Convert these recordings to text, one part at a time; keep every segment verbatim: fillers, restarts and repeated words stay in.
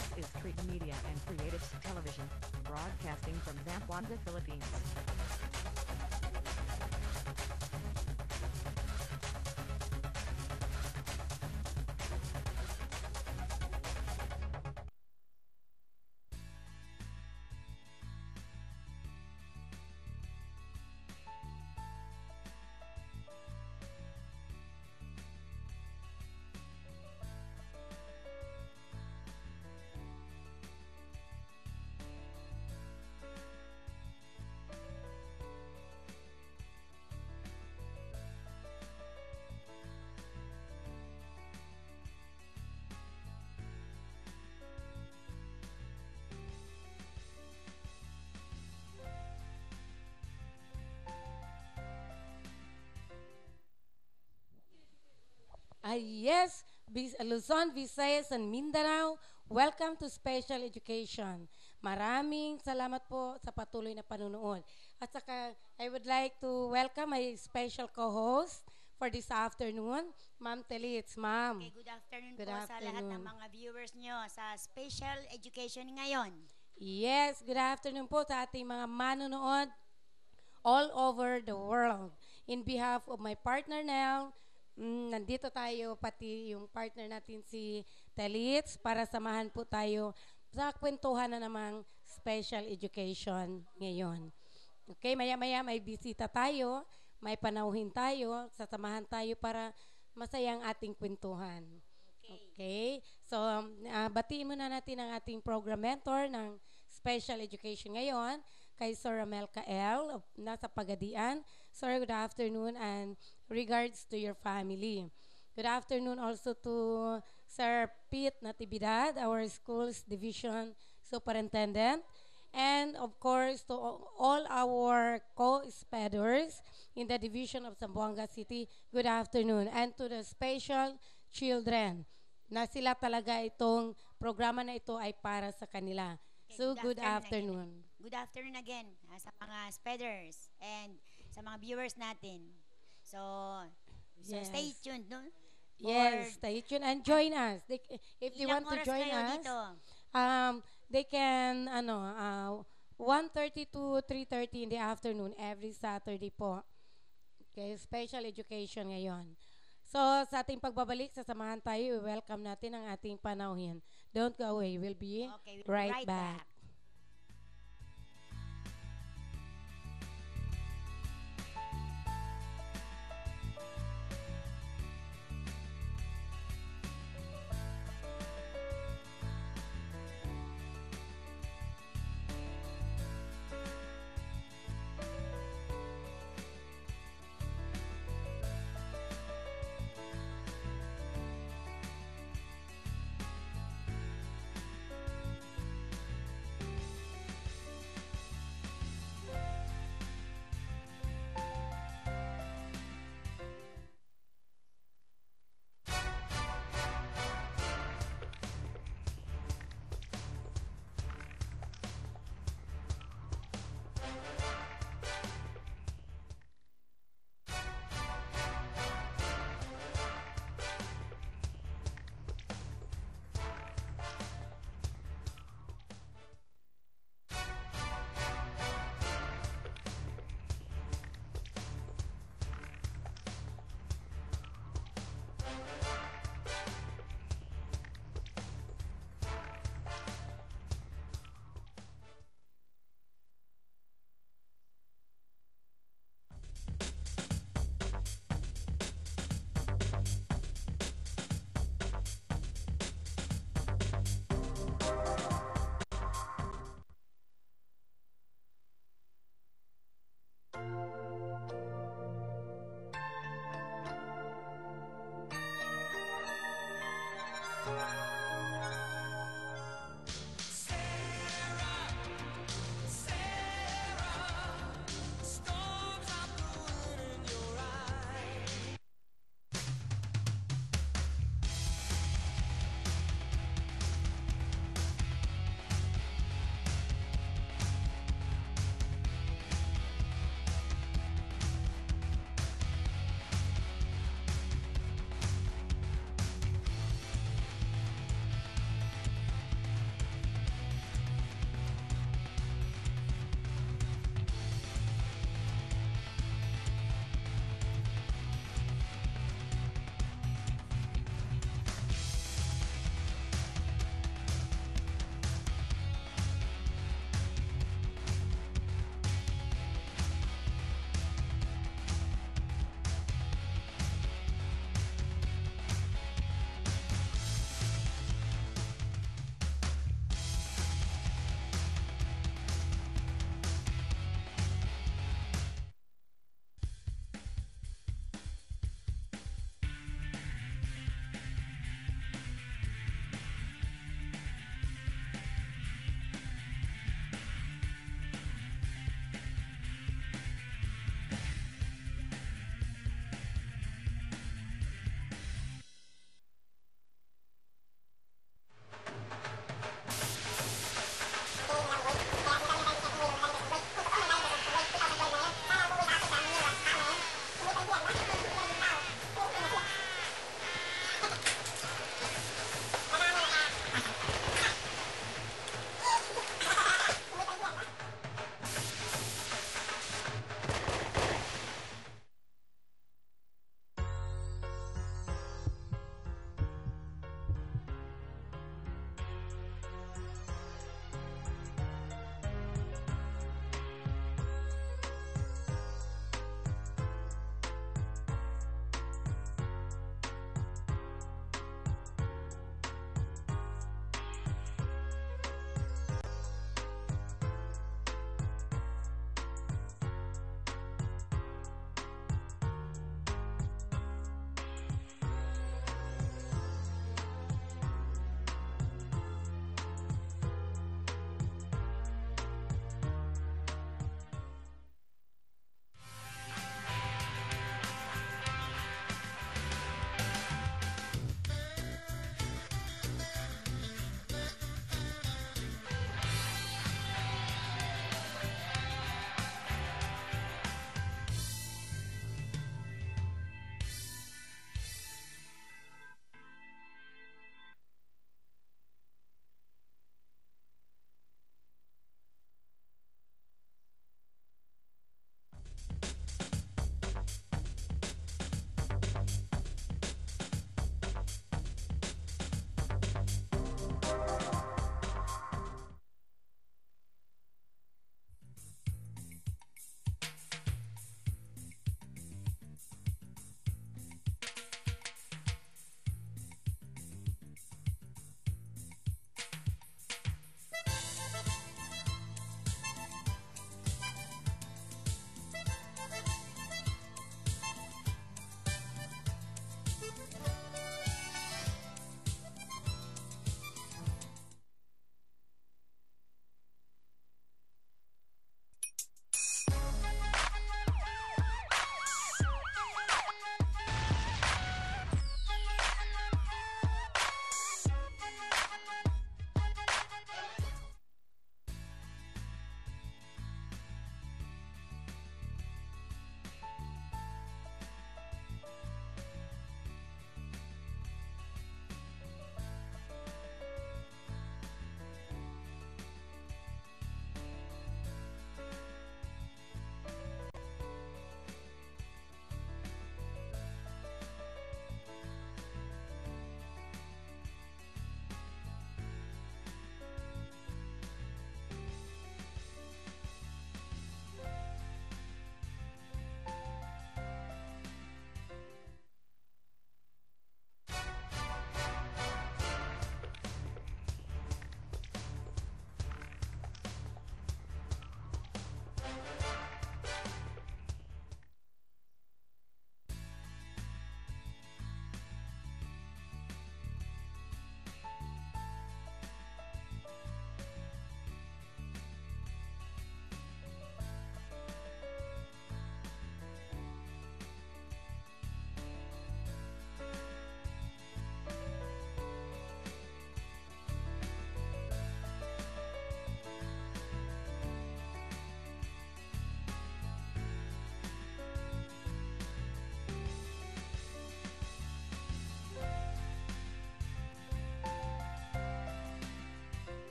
This is Trita Media and Creatives Television, broadcasting from Zamboanga, Philippines. Ah, yes, Vis- Luzon, Visayas, and Mindanao, welcome to Special Education. Maraming salamat po sa patuloy na panunood. At saka, I would like to welcome my special co-host for this afternoon, Ma'am Telitz. Ma'am, Okay, good afternoon good po sa lahat ng afternoon. mga viewers nyo sa Special Education ngayon. Yes, good afternoon po sa ating mga manonood all over the world. In behalf of my partner Nell, mm, nandito tayo pati yung partner natin si Telitz para samahan po tayo sa kwentuhan na namang special education ngayon. Okay, maya-maya may bisita tayo, may panauhin tayo, sasamahan tayo para masayang ating kwentuhan. Okay, so um, ah, batiin muna natin ang ating program mentor ng special education ngayon, kay Sir Ramel Kael, of- nasa Pagadian. Sir, good afternoon and regards to your family. Good afternoon also to Sir Pete Natividad, our school's division superintendent. And of course, to all our co-speders in the division of Zamboanga City, good afternoon. And to the special children, na sila talaga itong programa na ito ay para sa kanila. Okay, So, good afternoon afternoon. again. Good afternoon again ah, sa mga spreaders and sa mga viewers natin. So, so Yes. stay tuned, no? Yes, stay tuned and join us. They, if they Ilang want to oras join kayo us, dito? um, they can, ano, uh, one thirty to three thirty in the afternoon every Saturday po. Okay, special education ngayon. So, sa ating pagbabalik, sasamahan tayo, welcome natin ang ating panauhin. Don't go away, we'll be Okay, we'll be right right back. back.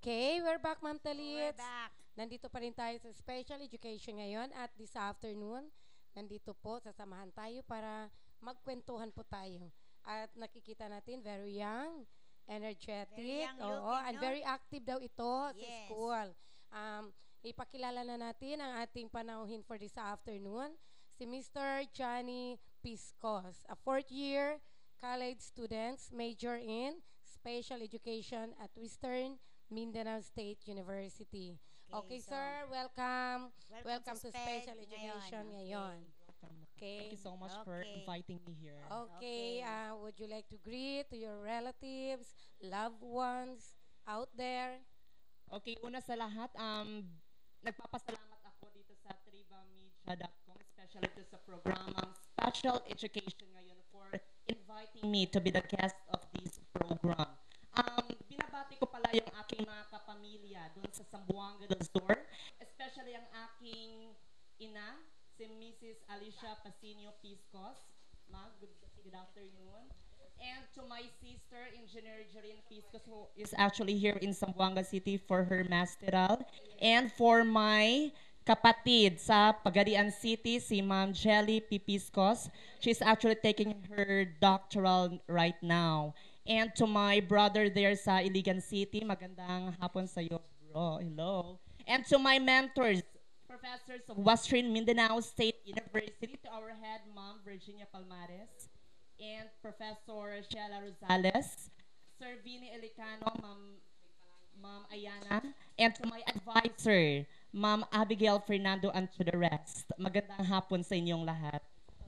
Okay, we're back, Ma'am We're Talit. back. Nandito pa rin tayo sa special education ngayon at this afternoon, nandito po, sasamahan tayo para magkwentuhan po tayo. At nakikita natin, very young, energetic, Very young oo, looking, and no? very active daw ito sa Yes. school. Um, ipakilala na natin ang ating panauhin for this afternoon, si Mister Johnny Piscos, a fourth year college student, major in special education at Western Mindanao State University. Okay, Okay, so, sir, welcome. Welcome, Welcome to Sped special education ngayon. Welcome. Okay. Thank you so much for Okay. inviting me here. Okay, Okay. uh, would you like to greet to your relatives, loved ones out there? Okay, una sa lahat, um, nagpapasalamat ako dito sa trivamedia dot com, especially to sa programang Special Education ngayon for inviting me to be the guest of this program. Um, binabati ko pala yung aking mga kapamilya doon sa Zamboanga del Sur, especially ang aking ina, si Missus Alicia Pasinio Piscos. Ma, good, good afternoon. And to my sister, Engineer Jareen Piscos, who is actually here in Zamboanga City for her masteral. And for my kapatid sa Pagadian City, si Ma'am Jelly P. Piscos. She's actually taking her doctoral right now. And to my brother there sa Iligan City, magandang hapon sa iyo, bro. Hello. And to my mentors, professors of Western Mindanao State University, to our head mom, Virginia Palmares, and Professor Sheila Rosales, Sir Vini Elicano, Ma'am Ma'am Ayana, and to my advisor, Ma'am Abigail Fernando, and to the rest. Magandang hapon sa inyong lahat.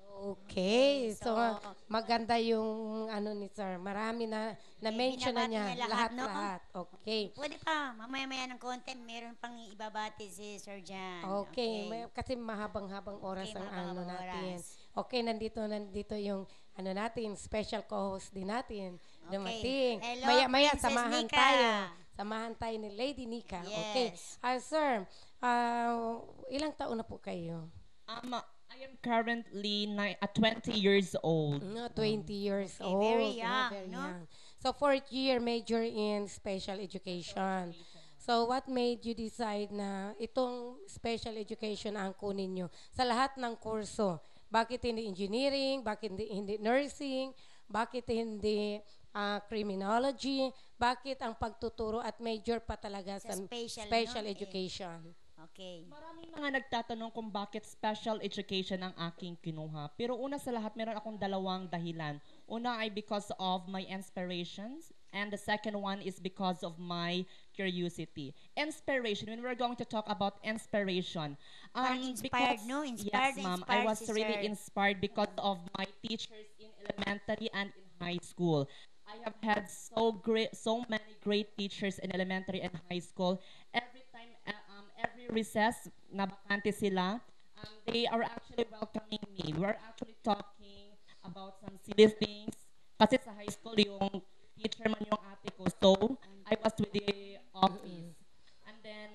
Okay, Okay, so, so- maganda yung ano ni sir. Marami na na-mention na binabati niya niya lahat, no? lahat-lahat. Okay. Pwede pa, mamaya-maya ng konti, meron pang ibabati si Sir Jan. Okay, may- kasi mahabang-habang oras Okay, ang ano mahabang natin. oras. Okay, nandito nandito yung ano natin, special co-host din natin. Okay. Dumating. Hello, Maya-maya Princess samahan Nika. tayo. Samahan tayo ni Lady Nika. Okay. Yes. Ah, sir, ah, ilang taon na po kayo? Um, I am currently ni- uh, twenty years old. No, twenty years Okay, old. very no, young, very no? young. So, fourth year major in special education. So, what made you decide na itong special education ang kunin nyo sa lahat ng kurso? Bakit hindi engineering? Bakit hindi, hindi nursing? Bakit hindi ah, criminology? Bakit ang pagtuturo at major pa talaga sa, Sa special, special no? Eh, education? Okay. Maraming mga nagtatanong kung bakit special education ang aking kinuha. Pero una sa lahat, meron akong dalawang dahilan. Una ay because of my inspirations, and the second one is because of my curiosity. Inspiration, when we're going to talk about inspiration. Parang inspired, no? Inspired yes, na ma'am. inspired I was si really sir. inspired because of my teachers in elementary and in high school. I have had so great, so many great teachers in elementary and high school. Every time, uh, um, every recess, na bakante sila, um, they are actually welcoming me. We're actually talking about some silly things. Kasi sa high school, yung teacher man yung ate ko. So, I was with the office. And then,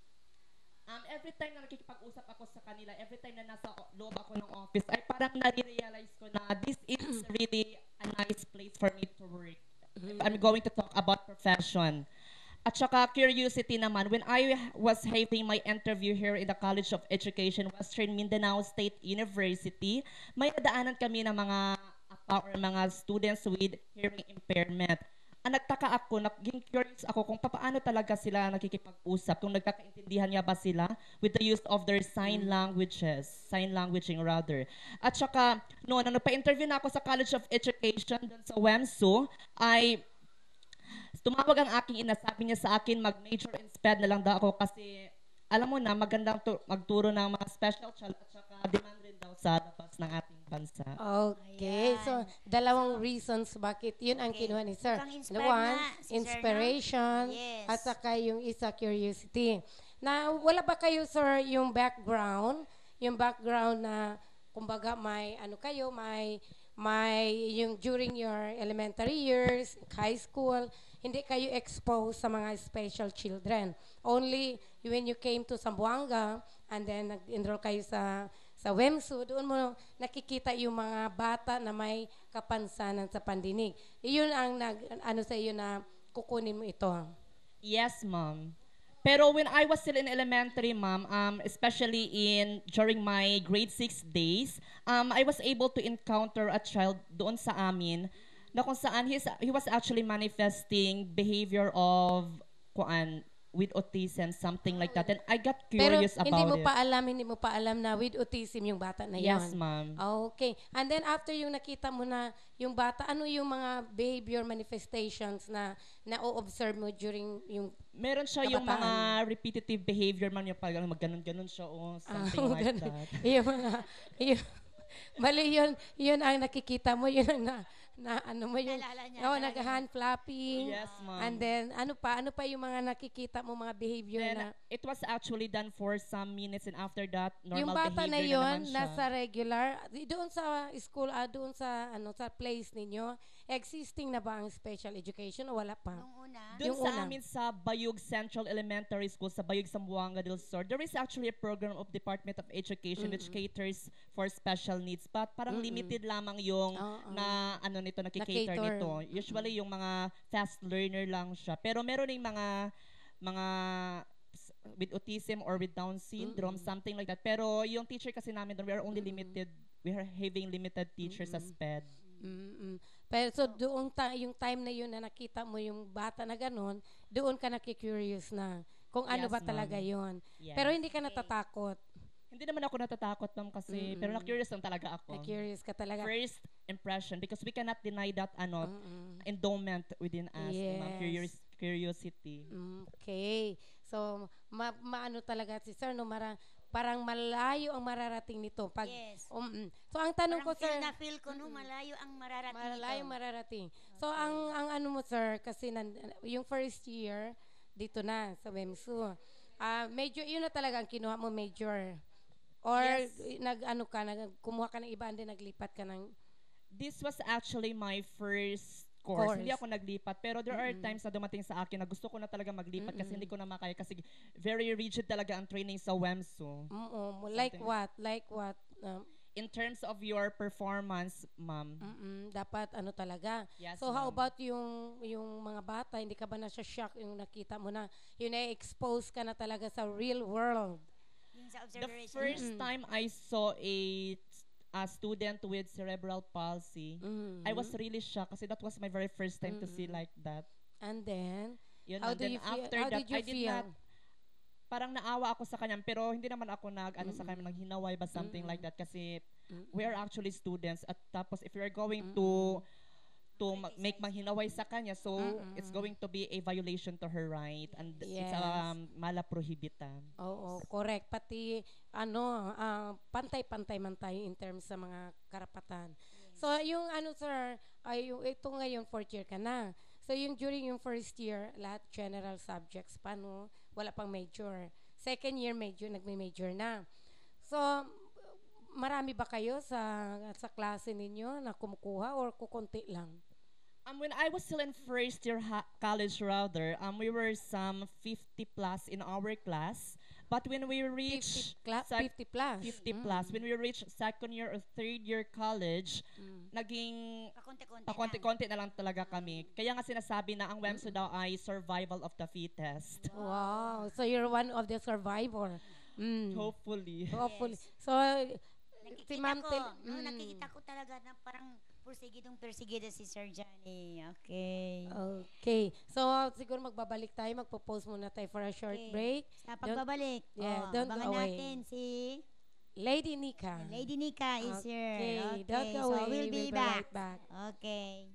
um, every time na nakikipag-usap ako sa kanila, every time na nasa o- loob ako ng office, ay parang nare-realize ko na this is really a nice place for me to work. I'm going to talk about profession. At saka curiosity naman, when I was having my interview here in the College of Education, Western Mindanao State University, may nadaanan kami ng mga apa or mga students with hearing impairment. Ang nagtaka ako, naging curious ako kung paano talaga sila nakikipag-usap, kung nagkakaintindihan niya ba sila with the use of their sign languages, sign languaging rather. At saka, no, nung nagpa-interview na ako sa College of Education dun sa WEMSU, ay tumawag ang aking ina, sabi niya sa akin, mag-major in SPED na lang daw ako kasi alam mo na, magandang tu- magturo ng mga special child at saka demand rin daw sa labas ng ating bansa. Okay, Ayan. so dalawang reasons bakit yun ang Okay. kinuha ni sir. Mukhang The inspired one, na si sir, no? inspiration, Yes. at saka yung isa, curiosity. Na wala ba kayo, sir, yung background, yung background na, kumbaga, may ano kayo, may, may yung during your elementary years, high school, hindi kayo exposed sa mga special children. Only when you came to Zamboanga and then nag-enroll kayo sa sa WEMSU, doon mo nakikita yung mga bata na may kapansanan sa pandinig. Iyon ang nag ano sa iyo na kukunin mo ito. Yes, ma'am. Pero when I was still in elementary, ma'am, um, especially in during my grade six days, um, I was able to encounter a child doon sa amin na kung saan he's, he was actually manifesting behavior of kuan with autism, something like that. And I got Pero curious hindi about mo it. pa alam, hindi mo pa alam na with autism yung bata na yon. Yes, ma'am. Okay. And then after yung nakita mo na yung bata, ano yung mga behavior manifestations na na-observe mo during yung Meron siya yung mga kabataan? repetitive behavior, ma'am, yung pag magganon-ganon siya o something Ah, like ganun. that. yung mga, yung, bali yun, yun ang nakikita mo, yun ang na, na ano mo yung, Naalala niya oh, talaga. nag-hand flapping. Yes, ma'am. And then, ano pa, ano pa yung mga nakikita mo, mga behavior Then, na, it was actually done for some minutes and after that, normal yung bata na behavior yon na naman siya. nasa regular, di- doon sa school, ah, doon sa, ano, sa place ninyo, existing na ba ang special education o wala pa? Nung una, Doon yung sa una. amin sa Bayug Central Elementary School, sa Bayug Zamboanga del Sur, there is actually a program of Department of Education which caters for special needs. But parang limited lamang yung Oo. na ano nito, nakikater Na-cater. nito. Usually yung mga fast learner lang siya. Pero meron ding mga mga s- with autism or with Down syndrome, something like that. Pero yung teacher kasi namin doon, we are only limited, we are having limited teachers as SPED. Mm-mm. Pero so doon ta- yung time na yun na nakita mo yung bata na ganun, doon ka nakikurious na kung ano Yes, ba ma'am. talaga yun. Yes. Pero hindi ka natatakot. Hindi naman ako natatakot, ma'am, kasi, pero na-curious lang talaga ako. Na-curious ka talaga. First impression, because we cannot deny that ano endowment within us, ma'am, Yes. curious, curiosity. Okay. So, ma- maano talaga si Sir, no? Mara- parang malayo ang mararating nito. Pag, Yes. Um, mm. So, ang tanong parang ko, Sir, feel na feel ko, no, malayo ang mararating malayo ito. mararating. So, ang ang ano mo, Sir, kasi nan, yung first year, dito na, sa W E M S U, ah major, yun na talaga ang kinuha mo, major. Or, Yes. nag-ano ka, nag, kumuha ka ng iba, and then naglipat ka ng, This was actually my first course. Course. Hindi ako naglipat, pero there are times na dumating sa akin na gusto ko na talaga maglipat kasi hindi ko na makaya kasi very rigid talaga ang training sa W E M S U. mm like Something. what? Like what? Um, In terms of your performance, ma'am, Mm-mm, dapat ano talaga. Yes, So how ma'am. about yung yung mga bata, hindi ka ba na shock yung nakita mo na yun na expose ka na talaga sa real world? Yung sa the observation. first time I saw a, a student with cerebral palsy, Mhm. I was really shocked kasi that was my very first time to see like that. And then Yun, how and do then you feel? after How that, did you I did feel? not, parang naawa ako sa kanya, pero hindi naman ako nag, ano sa kanya, naghinaway ba something like that kasi we are actually students at tapos if you are going to to ma- make manghinaway sa kanya, so it's going to be a violation to her right and it's Yes. um, mala prohibitan. Oo, correct. Pati ano, ah, pantay-pantay man tayo in terms sa mga karapatan. So yung ano sir, ay yung ito ngayon fourth year ka na. So yung during yung first year, lahat general subjects pa no, wala pang major. Second year major, nagme-major na. So marami ba kayo sa sa klase ninyo na kumukuha or kukunti lang? Um, when I was still in first year ha- college rather, um, we were some fifty plus in our class. But when we fifty, reach cla- sec- fifty plus. fifty Mm. plus, when we reach second year or third year college, Mm. naging Pakonti-konti lang. pakonti-konti na lang talaga kami. Kaya nga sinasabi na ang W E M S U daw ay survival of the fittest. Wow. So you're one of the survivor. Mm. Hopefully. Hopefully. So si Nakikita Ma'am ko, Tel- no, Mm. nakikita ko talaga na parang persigidong persigida si Sir Johnny. Okay. Okay. So, siguro magbabalik tayo. Magpo-pause muna tayo for a short Okay. break. Sa pagbabalik, yeah, oh, don't abangan go away. natin si Lady Nika. Lady Nika is here. Okay. Okay, Don't go so away. we'll be We'll be back. right back. Okay.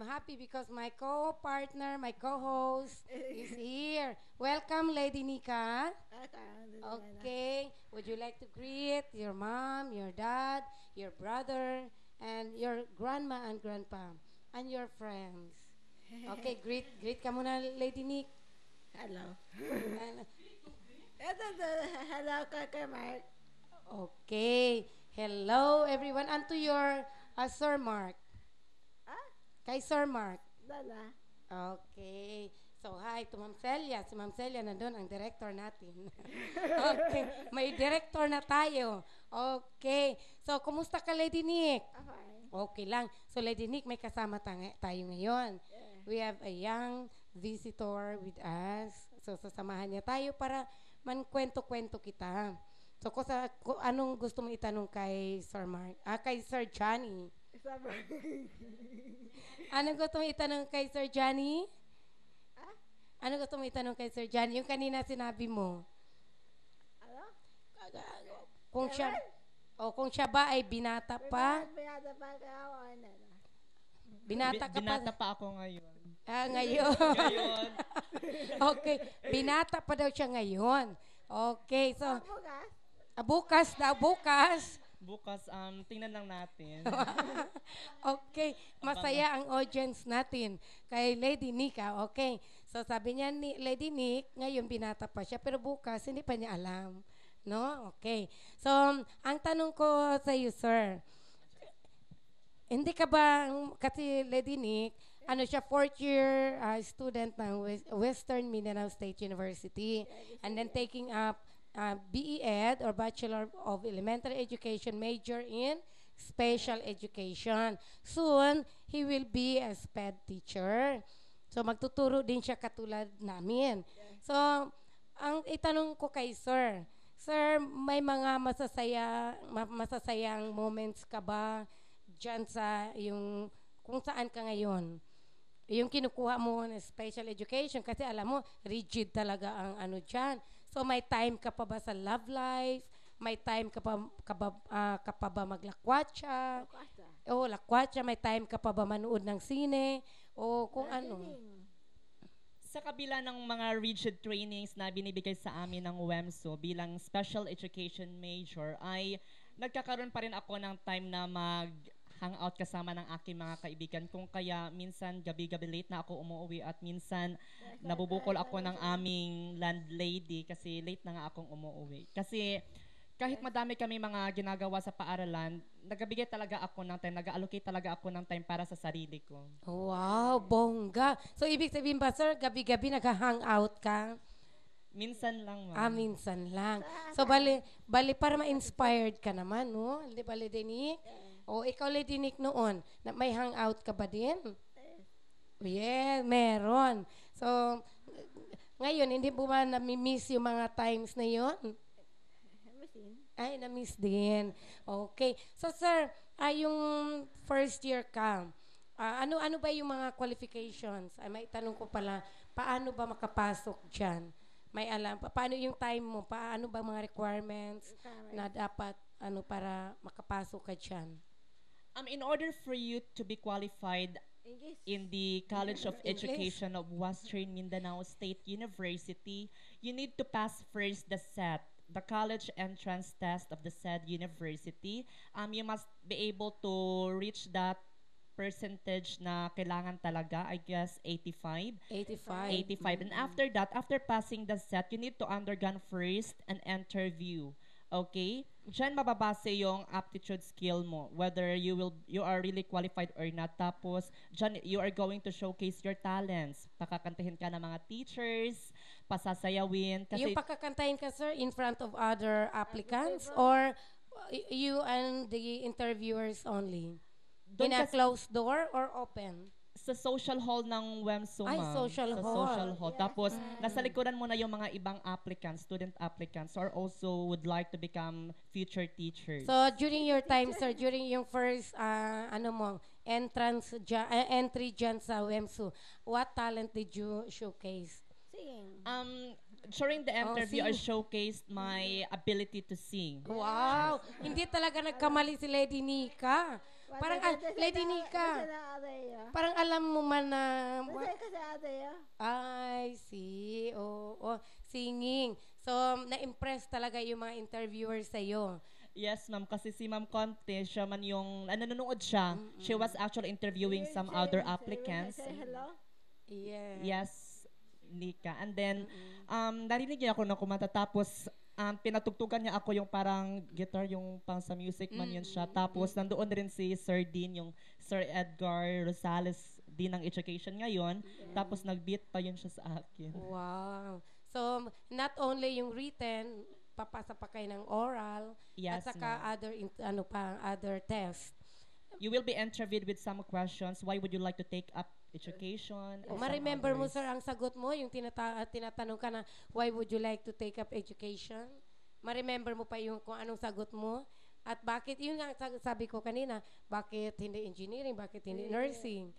happy because my co-partner, my co-host is here. Welcome, Lady Nika. Okay. Would you like to greet your mom, your dad, your brother, and your grandma and grandpa, and your friends? Okay, greet greet ka muna, Lady Nick. Hello. And- Ito, ito, hello, Kaka Mark. Okay. Hello, everyone. And to your uh, Sir Mark. Ah, Kay Sir Mark. dala. Okay. So, hi to Ma'am Celia. Si Ma'am Celia nandun, ang director natin. Okay. May director na tayo. Okay. So, kumusta ka, Lady Nick? Okay. Okay lang. So, Lady Nick, may kasama tang- tayo ngayon. Yeah. We have a young visitor with us. So, sasamahan niya tayo para mankwento-kwento kita. So, kung, sa, kung anong gusto mong itanong kay Sir Mark, ah, kay Sir Johnny. Isa ba? Anong gusto mong itanong kay Sir Johnny? Ah? Anong gusto mong itanong kay Sir Johnny? Yung kanina sinabi mo. Ano? Kung siya, o kung siya ba ay binata pa, Binata pa ka ako, ano na. binata ka Bi- binata pa, pa ako ngayon. ah, ngayon. Ngayon. Okay, binata pa daw siya ngayon. Okay, so, Ako ka? ah, bukas daw, bukas. Bukas, um, tingnan lang natin. Okay, masaya ang audience natin kay Lady Nika. Okay, so sabi niya ni Lady Nick, ngayon binata pa siya, pero bukas hindi pa niya alam. No? Okay. So, ang tanong ko sa iyo, sir, hindi ka ba, kasi Lady Nick, ano siya, fourth year uh, student ng Wes- Western Mindanao State University, and then taking up uh, B E Ed or Bachelor of Elementary Education major in Special Education. Soon, he will be a SPED teacher. So, magtuturo din siya katulad namin. So, ang itanong ko kay sir, sir, may mga masasaya, ma- masasayang moments ka ba dyan sa yung, kung saan ka ngayon? Yung kinukuha mo na special education, kasi alam mo, rigid talaga ang ano dyan. So, may time ka pa ba sa love life? May time ka pa, ka ba, ah, ka pa ba maglakwatsa? Kasa. O lakwatsa, may time ka pa ba manood ng sine? O kung ano? Sa kabila ng mga rigid trainings na binibigay sa amin ng WEMSO bilang special education major, ay nagkakaroon pa rin ako ng time na mag hangout kasama ng aking mga kaibigan. Kung kaya minsan gabi-gabi late na ako umuwi at minsan nabubukol ako ng aming landlady kasi late na nga akong umuwi. Kasi kahit madami kami mga ginagawa sa paaralan, nagbibigay talaga ako ng time, nag-allocate talaga ako ng time para sa sarili ko. Wow, bongga. So, ibig sabihin ba, sir, gabi-gabi nag-hangout ka? Minsan lang, ma'am. Ah, minsan lang. So, bali, bali para ma-inspired ka naman, no? Hindi bali, Dinik? O, ikaw, Lady Dinik, noon, na may hangout ka ba din? Yeah, meron. So, ngayon, hindi po ba nami-miss yung mga times na yon? Ay, na-miss din. Okay. So, sir, ay yung first year ka, ah, ano-ano ba yung mga qualifications? Ay, may tanong ko pala, paano ba makapasok dyan? May alam, pa- paano yung time mo? Paano ba mga requirements na dapat ano para makapasok ka dyan? Um, in order for you to be qualified English. in the College of English. Education of Western Mindanao State University, you need to pass first the S E T, the college entrance test of the said university. Um, you must be able to reach that percentage na kailangan talaga, I guess, eighty-five. eighty-five. eighty-five. And after that, after passing the S E T, you need to undergo first an interview. Okay? Diyan mababase yung aptitude skill mo, whether you will you are really qualified or not. Tapos, diyan you are going to showcase your talents. Pakakantahin ka ng mga teachers, pasasayawin. Kasi Yung pagkakantahin ka, sir, in front of other applicants or y- you and the interviewers only? Doon In a kas- closed door or open? sa social hall ng WEMSO, Ay, ma'am. social sa hall. social hall. Tapos, nasa likuran mo na yung mga ibang applicants, student applicants, or also would like to become future teachers. So, during your time, sir, during yung first, ah, ano mo, entrance, dya, ah, entry dyan sa WEMSU, what talent did you showcase? Singing. um, during the Oh, interview, I sing. showcased my ability to sing. Wow! Hindi talaga nagkamali si Lady Nika. Parang, ah, Lady Nika, Kasi na ate ya. parang alam mo man na, Kasi kasi ate ya. I see, oo, oh, singing. So, na-impress talaga yung mga interviewers sa'yo. Yes, ma'am. Kasi si Ma'am Conte, siya man yung, ano, nanonood siya. She was actually interviewing some other applicants. Say hello. Yeah. Yes, Nika. And then, um, narinig niya ako na kumanta. Tapos, um, pinatugtugan niya ako yung parang guitar, yung pang sa music man yun siya. Tapos, nandoon rin si Sir Dean, yung Sir Edgar Rosales, Dean ng Education ngayon. Tapos, nag-beat pa yun siya sa akin. Wow. So, not only yung written, papasa pa kayo ng oral, Yes, at saka ma'am. other, in- ano pa, other test. You will be interviewed with some questions. Why would you like to take up education? and some Ma-remember mo, others. sir, ang sagot mo, yung tinata- uh, tinatanong ka na, why would you like to take up education? Ma-remember mo pa yung kung anong sagot mo? At bakit, yun nga sag- sabi ko kanina, bakit hindi engineering, bakit hindi nursing?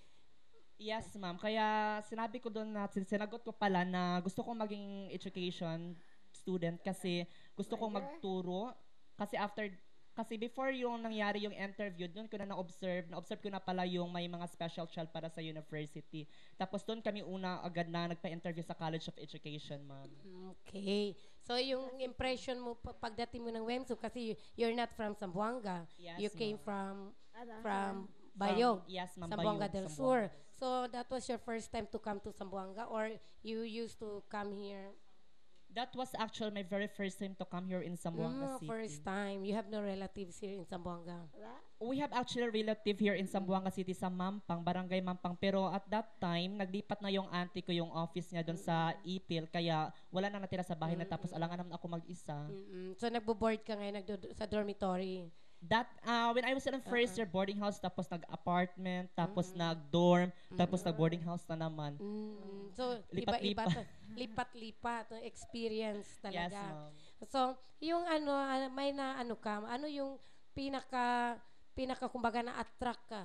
Yes, ma'am. Kaya sinabi ko doon na sin- sinagot ko pala na gusto kong maging education student kasi gusto kong magturo. Kasi after, kasi before yung nangyari yung interview, doon ko na na-observe, na-observe ko na pala yung may mga special child para sa university. Tapos doon kami una agad na nagpa-interview sa College of Education, ma'am. Okay. So, yung impression mo pa- pagdating mo ng WEMSU, kasi you- you're not from Zamboanga. Yes, you came ma'am. from Ano? from Bayog, From- yes, ma'am, Zamboanga Bayog, del Zamboanga. Sur. So, that was your first time to come to Zamboanga, or you used to come here? That was actually my very first time to come here in Mm, Zamboanga City. first time. You have no relatives here in Zamboanga. Wala? We have actually a relative here in Zamboanga City sa Mampang, Barangay Mampang. Pero at that time, naglipat na yung auntie ko yung office niya doon sa Ipil. Kaya wala na natira sa bahay na tapos alangan naman ako mag-isa. Mm-mm. So, nagbo-board ka ngayon nagdo- sa dormitory. That, uh, when I was in the first year boarding house, tapos nag-apartment, tapos nag-dorm, tapos nag-boarding house na naman. Mm, so, Lipat-lipat. iba-iba. to- Lipat-lipat. no, Experience Yes, talaga. ma'am. So, yung ano, ah, may na ano ka, ano yung pinaka, pinaka kumbaga na attract ka?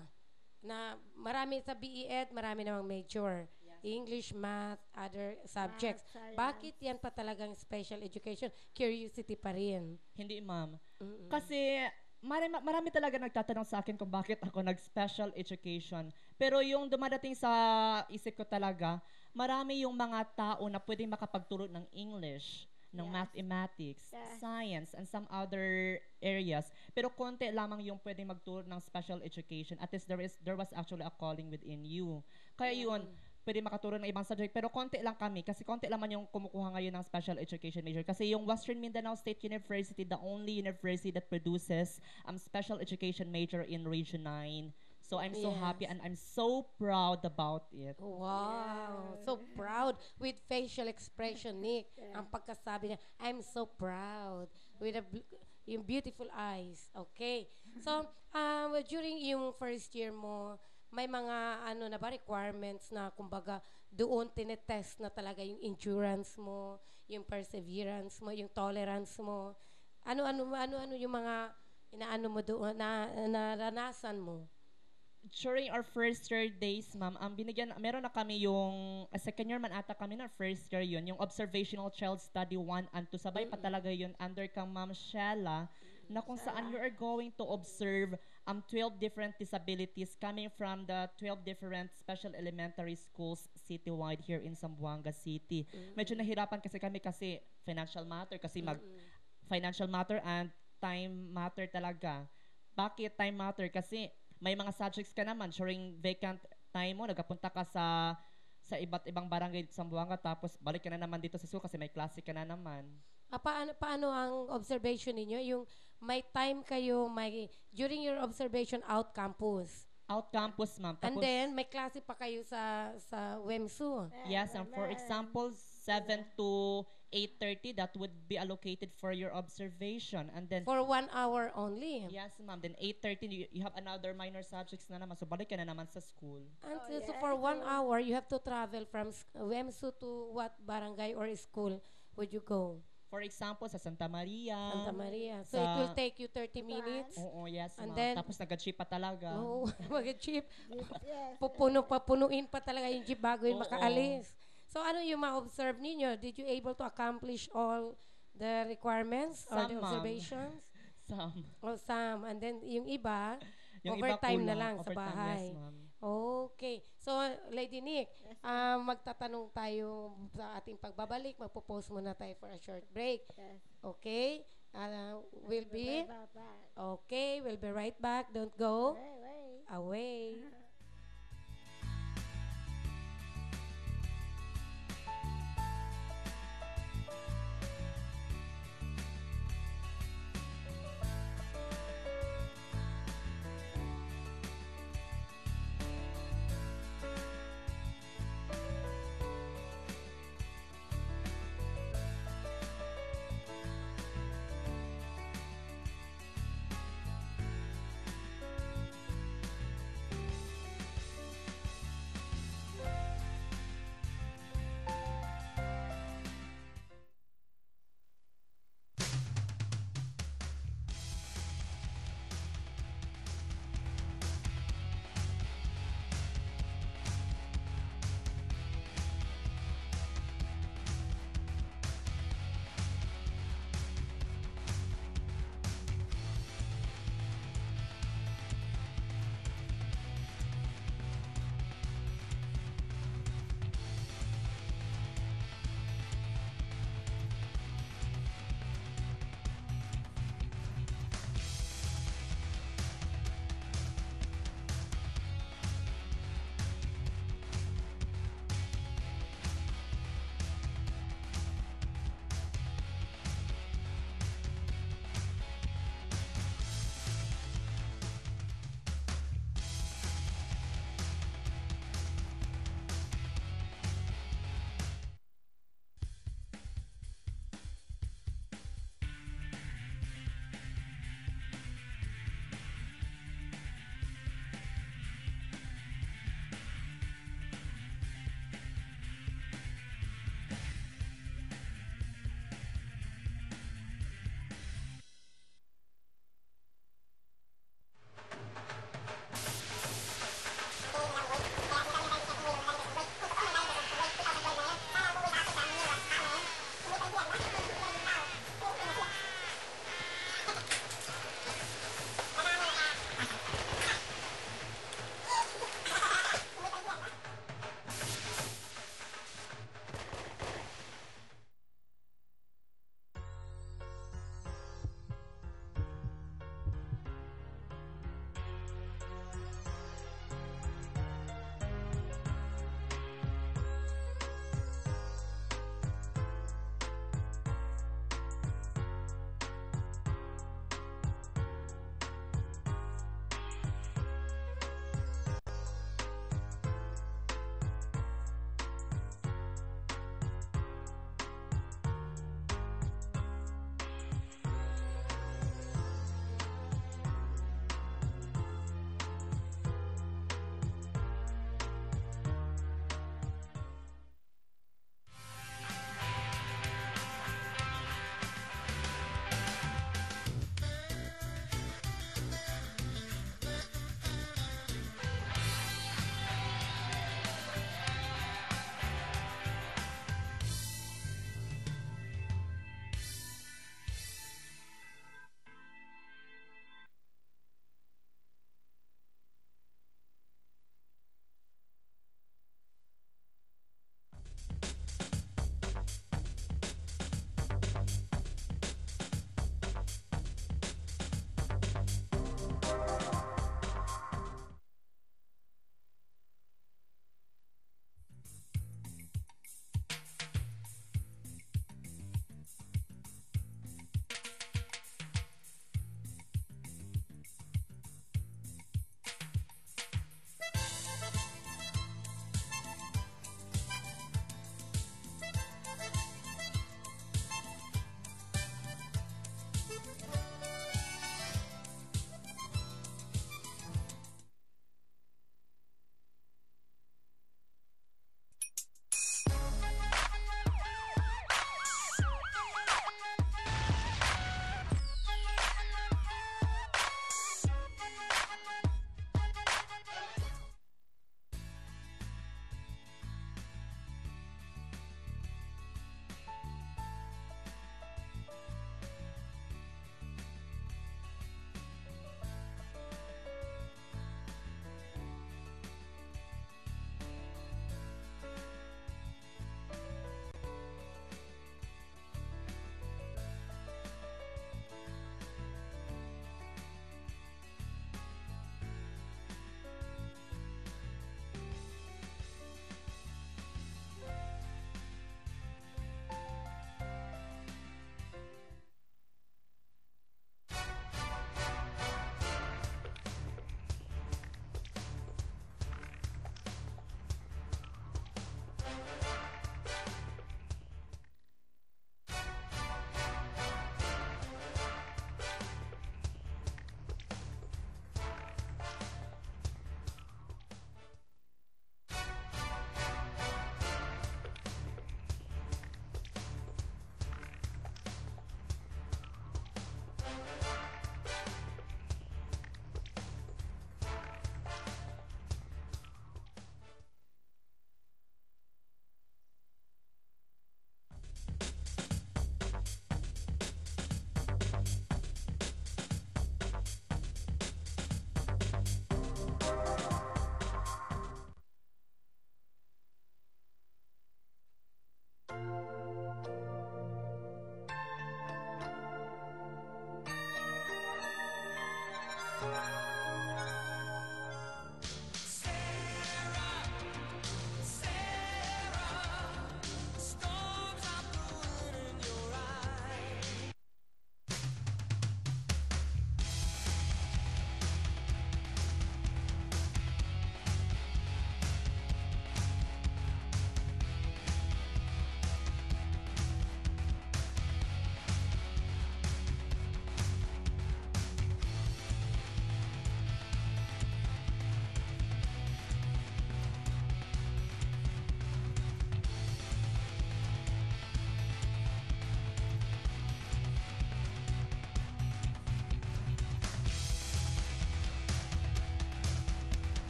Na marami sa B E Ed, marami namang major. English, math, other subjects. science. Bakit yan pa talagang special education? Curiosity pa rin. Hindi, ma'am. Mm-mm. Kasi marami, marami talaga nagtatanong sa akin kung bakit ako nag-special education. Pero yung dumadating sa isip ko talaga, marami yung mga tao na pwedeng makapagturo ng English, ng Yes. mathematics, Yes. science, and some other areas. Pero konti lamang yung pwedeng magturo ng special education. At least there, is, there was actually a calling within you. Kaya yun, pwede makaturo ng ibang subject. Pero konti lang kami. Kasi konti lang man yung kumukuha ngayon ng special education major. Kasi yung Western Mindanao State University, the only university that produces um, special education major in Region nine. So I'm so Yes. happy and I'm so proud about it. Wow. So proud with facial expression, Nick. Ang pagkasabi niya, I'm so proud with a bl- yung beautiful eyes. Okay. So, um, during yung first year mo, may mga ano na ba requirements na kumbaga doon tinetest na talaga yung endurance mo, yung perseverance mo, yung tolerance mo. Ano-ano ano-ano yung mga inaano mo doon na naranasan mo? During our first year days, ma'am, ang binigyan, meron na kami yung, uh, second year man ata kami na first year yun, yung Observational Child Study one and two. Sabay pa talaga yun under kang Ma'am Shella, na kung saan you are going to observe um twelve different disabilities coming from the twelve different special elementary schools citywide here in Zamboanga City. Medyo nahirapan kasi kami kasi financial matter, kasi mag financial matter and time matter talaga. Bakit time matter? Kasi may mga subjects ka naman during vacant time mo, nagapunta ka sa sa iba't ibang barangay sa Zamboanga, tapos balik ka na naman dito sa school kasi may klase ka na naman. Ah, paano, paano ang observation ninyo? Yung may time kayo, may, during your observation out campus. Out campus, ma'am. And Tapos, then, may klase pa kayo sa sa WEMSU. yes, and for example, seven to eight thirty, that would be allocated for your observation. And then, For one hour only. yes, ma'am, then eight thirty, you, you have another minor subjects na naman. So, balik ka na naman sa school. And Oh, so, so yeah. for one hour, you have to travel from s- WEMSU to what barangay or school would you go? For example, sa Santa Maria. Santa Maria. So, sa- it will take you thirty minutes. Oo, yes, And ma'am. then- Tapos, nag-jeep pa talaga. Oo, mag-jeep. Yes. Pupuno pa, punuin pa talaga yung jeep bago yung Oo. makaalis. So, ano yung ma-observe ninyo? Did you able to accomplish all the requirements or Some, the ma'am. observations? Some. O some. And then, yung iba, Yung iba Overtime na kulang. lang sa Overtime, bahay. Yes, ma'am. Okay. So, Lady Nick, ah, magtatanong tayo sa ating pagbabalik. Magpo-pause muna tayo for a short break. Yes. Okay? Ah, we'll be... Bye, bye, bye. Okay, we'll be right back. Don't go Wait, wait. away.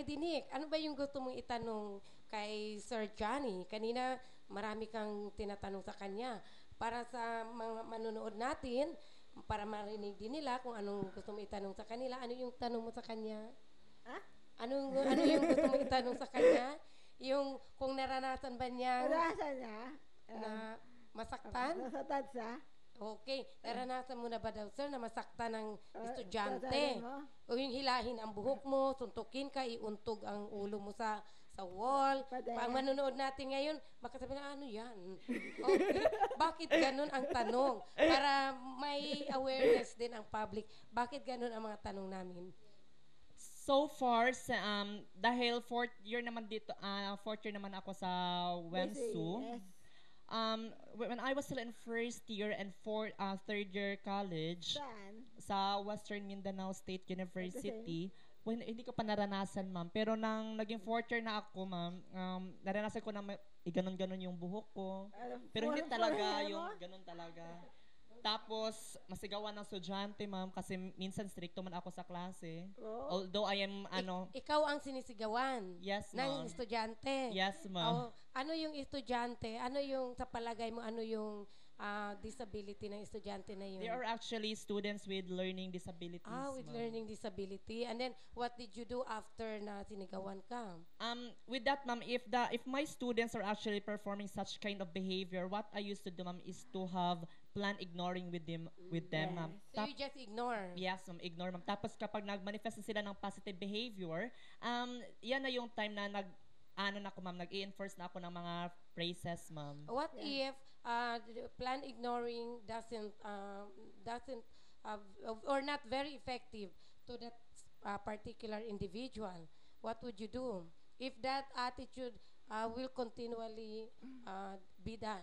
Dinik, ano ba yung gusto mong itanong kay Sir Johnny? Kanina, marami kang tinatanong sa kanya. Para sa mga manonood natin, para marinig din nila kung anong gusto mong itanong sa kanila, ano yung tanong mo sa kanya? Ha? Anong, ano yung gusto mong itanong sa kanya? Yung kung naranasan ba niya Narasa niya. na masaktan? Nasa tansa. Okay. Naranasan mo na ba daw, sir, na masaktan ng Ah, estudyante? sasabihin mo? O yung hilahin ang buhok mo, suntukin ka, iuntog ang ulo mo sa sa wall. Pwede. Pag manonood natin ngayon, baka sabihin na, ano yan? Okay. Bakit ganun ang tanong? Para may awareness din ang public. Bakit ganun ang mga tanong namin? So far, sa, um, dahil fourth year naman dito, ah, fourth year naman ako sa WEMSU. Yes. Um, when I was still in first year and fourth, uh, third year college Saan? sa Western Mindanao State University, when, hindi ko pa naranasan, ma'am. Pero nang naging fourth year na ako, ma'am, um, naranasan ko na may, eh, ganon-ganon yung buhok ko. Ano, Pero hindi full- talaga full hair yung mo? ganon talaga. Tapos, masigawan ng estudyante, ma'am, kasi minsan stricto man ako sa klase. Oo. Although I am, ano, Ik- ikaw ang sinisigawan yes, ng ma'am. estudyante. Yes, ma'am. O, ano yung estudyante? Ano yung, sa palagay mo, ano yung ah, disability ng estudyante na yun? They are actually students with learning disabilities. Ah, with ma'am. learning disability. And then, what did you do after na sinigawan ka? Um, with that, ma'am, if the if my students are actually performing such kind of behavior, what I used to do, ma'am, is to have plan ignoring with them, with them, ma'am. So, Tap- you just ignore? Yes, ma'am, ignore, ma'am. Tapos kapag nag-manifest na sila ng positive behavior, um, yan na yung time na nag, ano na ako, ma'am, nag-i-enforce na ako ng mga phrases, ma'am. What if uh, the plan ignoring doesn't uh, doesn't uh, or not very effective to that uh, particular individual? What would you do if that attitude uh, will continually uh, be done?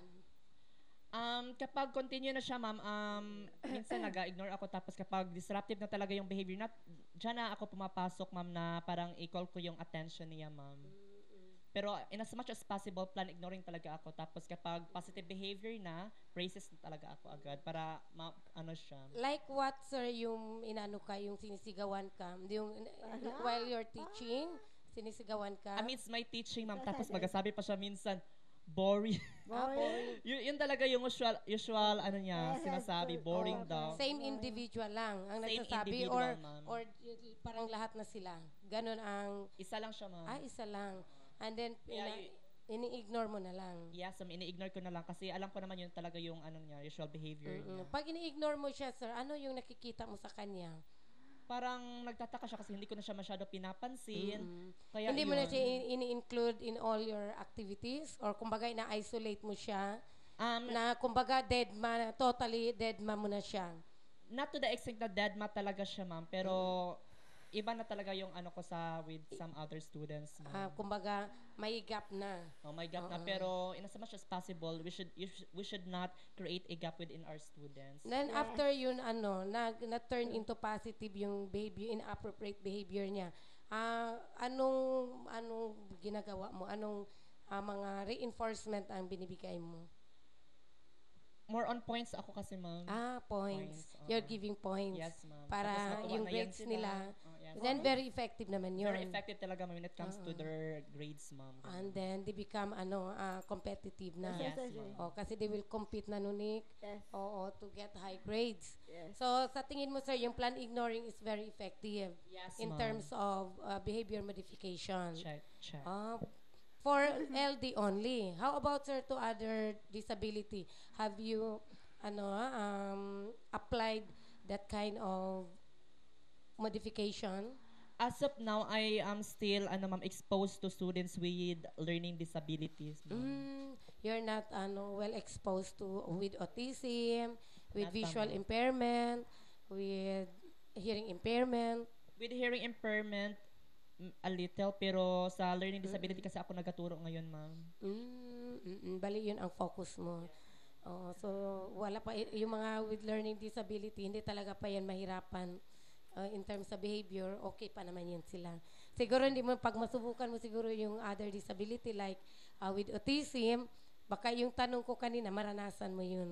Um, kapag continue na siya, ma'am, um, minsan nag-ignore ako, tapos kapag disruptive na talaga yung behavior, na, dyan na ako pumapasok, ma'am, na parang i-call ko yung attention niya, ma'am. Pero in as much as possible, plan ignoring talaga ako. Tapos kapag positive behavior na, praises na talaga ako agad para ma- ano siya. Like what, sir, yung inano ka, yung sinisigawan ka, yung while you're teaching, sinisigawan ka? Amidst my teaching, ma'am, tapos magasabi pa siya minsan, boring. Ah, boring. yun, yun talaga yung usual, usual ano niya, Yes, sinasabi, yes, boring okay. daw. Same individual lang ang Same nagsasabi individual, or ma'am. or y- parang lahat na sila. Ganon ang Isa lang siya, ma'am. ah isa lang. And then Yeah, ina- y- ini-ignore mo na lang. Yes, ma'am, ini-ignore ko na lang kasi alam ko naman yun talaga yung ano niya, usual behavior niya. Mm-mm. Pag ini-ignore mo siya, sir, ano yung nakikita mo sa kanya? Parang nagtataka siya kasi hindi ko na siya masyado pinapansin. Kaya Hindi mo na yun. siya in- ini-include in all your activities or kumbaga na-isolate mo siya Um, na kumbaga dead ma, totally dead ma mo na siya. not to the extent na dead mat talaga siya, ma'am, pero iba na talaga yung ano ko sa with some other students, ma'am. Ah, kumbaga may gap na. Oh my God na, pero in as much as possible, we should you sh- we should not create a gap within our students. Then after yun ano, nag na-turn into positive yung behavior, inappropriate behavior niya. Ah, anong anong ginagawa mo? Anong ah, mga reinforcement ang binibigay mo? More on points ako kasi, ma'am. Ah, points. Points, oo. You're giving points. Yes, ma'am. Para Tapos nakuha yung na yan grades sila. nila. Oh, yes. Then very effective naman yun. Very effective talaga, ma'am, when it comes to their grades, ma'am. And then they become ano ah, competitive na. Yes, Yes, ma'am. Oh, kasi they will compete na nunik. Yes. Oo, to get high grades. Yes. So, sa tingin mo, sir, yung plan ignoring is very effective Yes, in ma'am. terms of uh, behavior modification. Check, check. Ah, for L D only. How about, sir, to other disability? Have you ano ah, um, applied that kind of modification? As of now, I am still ano, ma'am, exposed to students with learning disabilities, ma'am. Mm, you're not ano well exposed to with autism, with Not visual tama. impairment, with hearing impairment. With hearing impairment, mm, a little, pero sa learning disability kasi ako nagaturo ngayon, ma'am. Mm, mm, mm, bali yun ang focus mo. Oh, so wala pa y- yung mga with learning disability, hindi talaga pa yan mahirapan uh, in terms of behavior. Okay pa naman yun sila. Siguro hindi mo pag masubukan mo siguro yung other disability like uh, with autism, baka yung tanong ko kanina maranasan mo yun.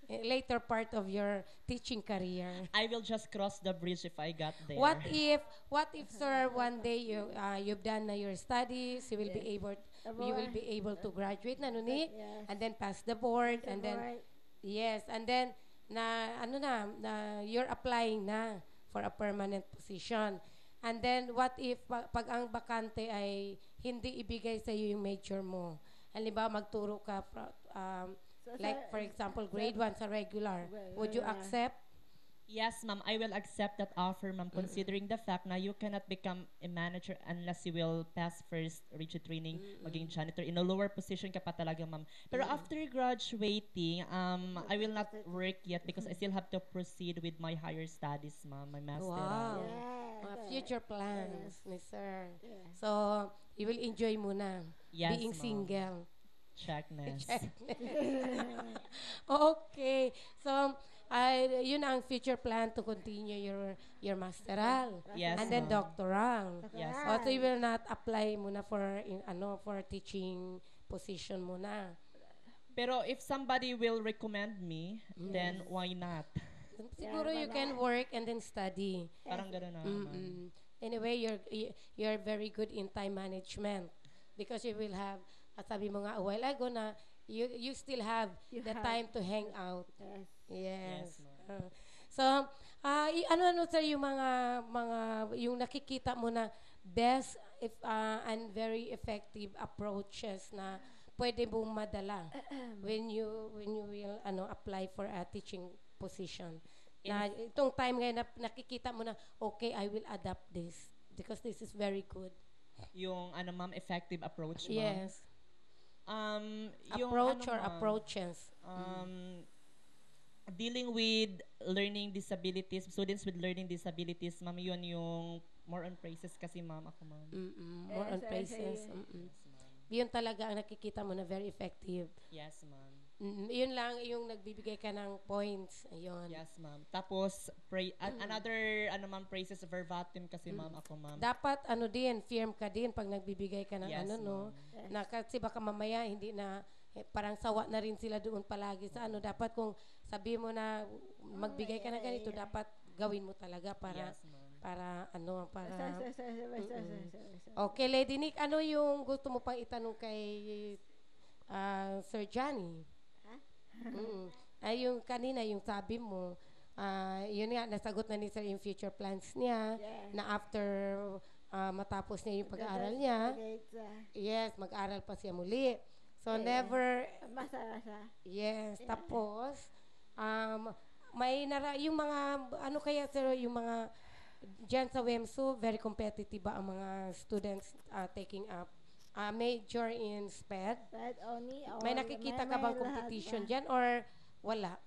eh, later part of your teaching career. I will just cross the bridge if I got there. What if, what if, sir, one day you uh, you've done na your studies, you will be able, you will be able to graduate na nuni, Yes. and then pass the board, and then Board. yes, and then na ano na, na you're applying na for a permanent position. And then what if pa- pag ang bakante ay hindi ibigay sa iyo yung major mo? Halimbawa magturo ka pro- um, So, like sir, for example grade one sa regular. Would you Regular. accept? Yes, ma'am. I will accept that offer, ma'am, considering the fact na you cannot become a manager unless you will pass first rigid training, maging janitor. In a lower position ka pa talaga, ma'am. Pero after graduating, um, I will not work yet because I still have to proceed with my higher studies, ma'am, my master. Wow. Yes. Mga future plans ni sir. Yes. So, you will enjoy muna Yes, being ma'am. single. Checkness. Okay. So, I yun ang future plan to continue your your masteral Yes, and then ma'am. doctoral. Yes. O, so you will not apply muna for in, ano for teaching position muna. Pero if somebody will recommend me, then why not? Siguro Yeah, you wala. can work and then study. Parang gano'n na, ma'am. Mm-mm. Anyway, you're y- you're very good in time management because you will have, at sabi mo nga a while ago na you you still have You the have- time to hang out. Yes. Yes. Yes, ma'am. Uh, so, ah y- ano-ano sir yung mga mga yung nakikita mo na best if ah, and very effective approaches na pwede mong madala when you when you will ano apply for a teaching position. Na itong time ngayon na nakikita mo na okay, I will adapt this because this is very good. Yung, ano, ma'am, effective approach, ma'am. Yes. Um, yung, Approach ano, or ma'am, approaches. um, dealing with learning disabilities, students with learning disabilities, ma'am, yun yung more on praises kasi, ma'am, ako, ma'am. Mm-mm. More Yes, on I praises. see. Mm-mm. Yes, ma'am. Yun talaga ang nakikita mo na very effective. Yes, ma'am. Mm, yun lang yung nagbibigay ka ng points. Ayun. Yes, ma'am. Tapos, pray, an- another, ano, ma'am, praises verbatim kasi, ma'am, ako, ma'am. Dapat ano din, firm ka din pag nagbibigay ka ng Yes, ano, no? Yes. Na kasi baka mamaya hindi na, eh, parang sawa na rin sila doon palagi sa ano. Dapat kung sabi mo na magbigay ka ng ganito, dapat gawin mo talaga para, Yes, ma'am. para ano, Sir, para... sir, sir, sir, sir, sir, sir, sir. Okay, Lady Nick, ano yung gusto mo pang itanong kay ah, Sir Johnny? Ha? Mm. Ay, yung kanina, yung sabi mo, ah, yun nga, nasagot na ni Sir yung future plans niya, Yes. na after ah, matapos niya yung pag-aaral niya, Grades, ah, yes, mag-aral pa siya muli. So, Yeah. never, masaya siya. yes, tapos, um, may nara, yung mga, ano kaya, Sir, yung mga, dyan sa WEMSU, very competitive ba ang mga students ah, taking up ah, major in SPED? But only, May all- nakikita may- ka may bang lahat competition ba? dyan or wala?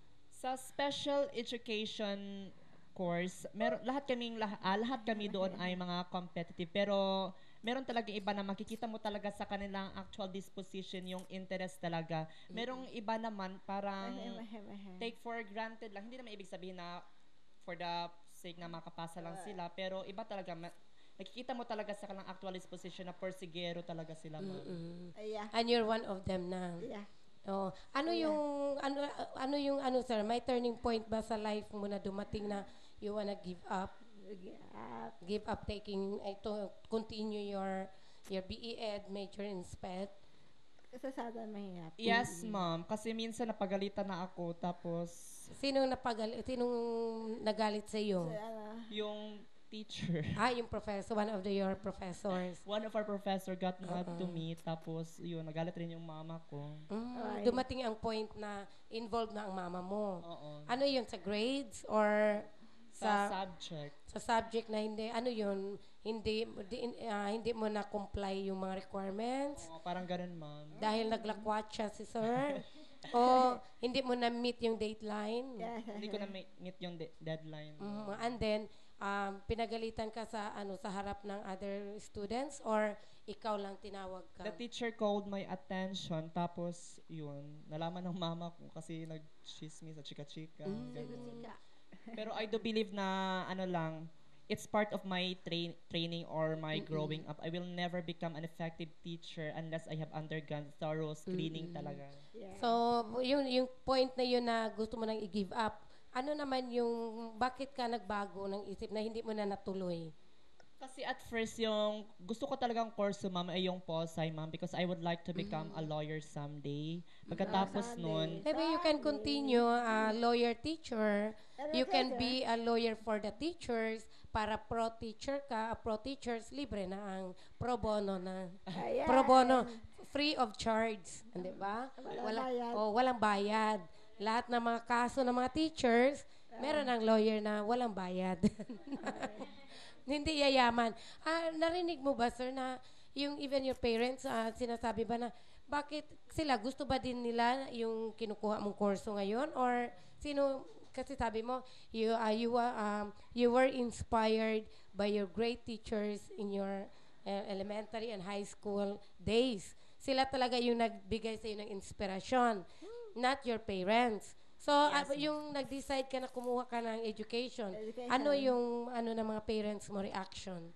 Sa special education course, meron lahat kaming lah, ah, lahat kami doon ay mga competitive, pero meron talaga iba na makikita mo talaga sa kanilang actual disposition yung interest talaga. Merong iba naman parang Mahe, mahe, mahe. take for granted lang. Hindi naman ibig sabihin na for the sake na makapasa lang sila, pero iba talaga ma- nakikita mo talaga sa kanilang actual disposition na persigero talaga sila, ma'am. Mm. Ah, yeah. And you're one of them na. Yeah. Oh, ano yung ano ano yung ano sir, may turning point ba sa life mo na dumating na you wanna give up, Ah, give up taking eh, to continue your your B E Ed major in SPED? kasasada mahirap. Yes, ma'am. Kasi minsan napagalitan na ako, tapos Sinong napagal sinong nagalit sa iyo? So, ano, yung teacher, Ah, yung professor, one of the your professors. one of our professor got mad to me, tapos yun, nagalit rin yung mama ko. Mm, Ay. dumating ang point na involved na ang mama mo. Oo. Ano yun, sa grades or Sa, sa subject. sa subject na hindi, ano yun, hindi, di, ah, hindi mo na comply yung mga requirements Oo, parang ganun, ma'am. dahil naglakwat siya si sir o hindi mo na meet yung dateline. yeah. Hindi ko na ma- meet yung de- deadline. Mm, and then, um, pinagalitan ka sa ano sa harap ng other students or ikaw lang tinawag ka? The teacher called my attention, tapos yun, nalaman ng mama ko kasi nag-chismis at chika-chika. ganun. Sika. Pero I do believe na ano lang, it's part of my train training or my growing up. I will never become an effective teacher unless I have undergone thorough screening talaga. Yeah. So, yung, yung point na yun na gusto mo nang i-give up, ano naman yung, bakit ka nagbago ng isip na hindi mo na natuloy? Kasi at first, yung gusto ko talagang course, ma'am, ay yung Posay, ma'am, because I would like to become a lawyer someday. Pagkatapos nun, Maybe you can continue a lawyer teacher. You can be a lawyer for the teachers. Para pro teacher ka, a pro teachers, libre na ang pro bono na. Ayan. Pro bono, free of charge. Di ba? Walang bayad. Oh, walang bayad. Lahat ng mga kaso ng mga teachers, meron ng lawyer na walang bayad. Hindi yayaman. Ah, narinig mo ba, sir, na yung even your parents, ah, sinasabi ba na, bakit sila, gusto ba din nila yung kinukuha mong kurso ngayon? Or sino, kasi sabi mo, you, uh, you, uh, um, you were inspired by your great teachers in your uh, elementary and high school days. Sila talaga yung nagbigay sa iyo ng inspirasyon, not your parents. So, ah, yung nag-decide ka na kumuha ka ng education, Education. ano yung ano ng mga parents mo reaction?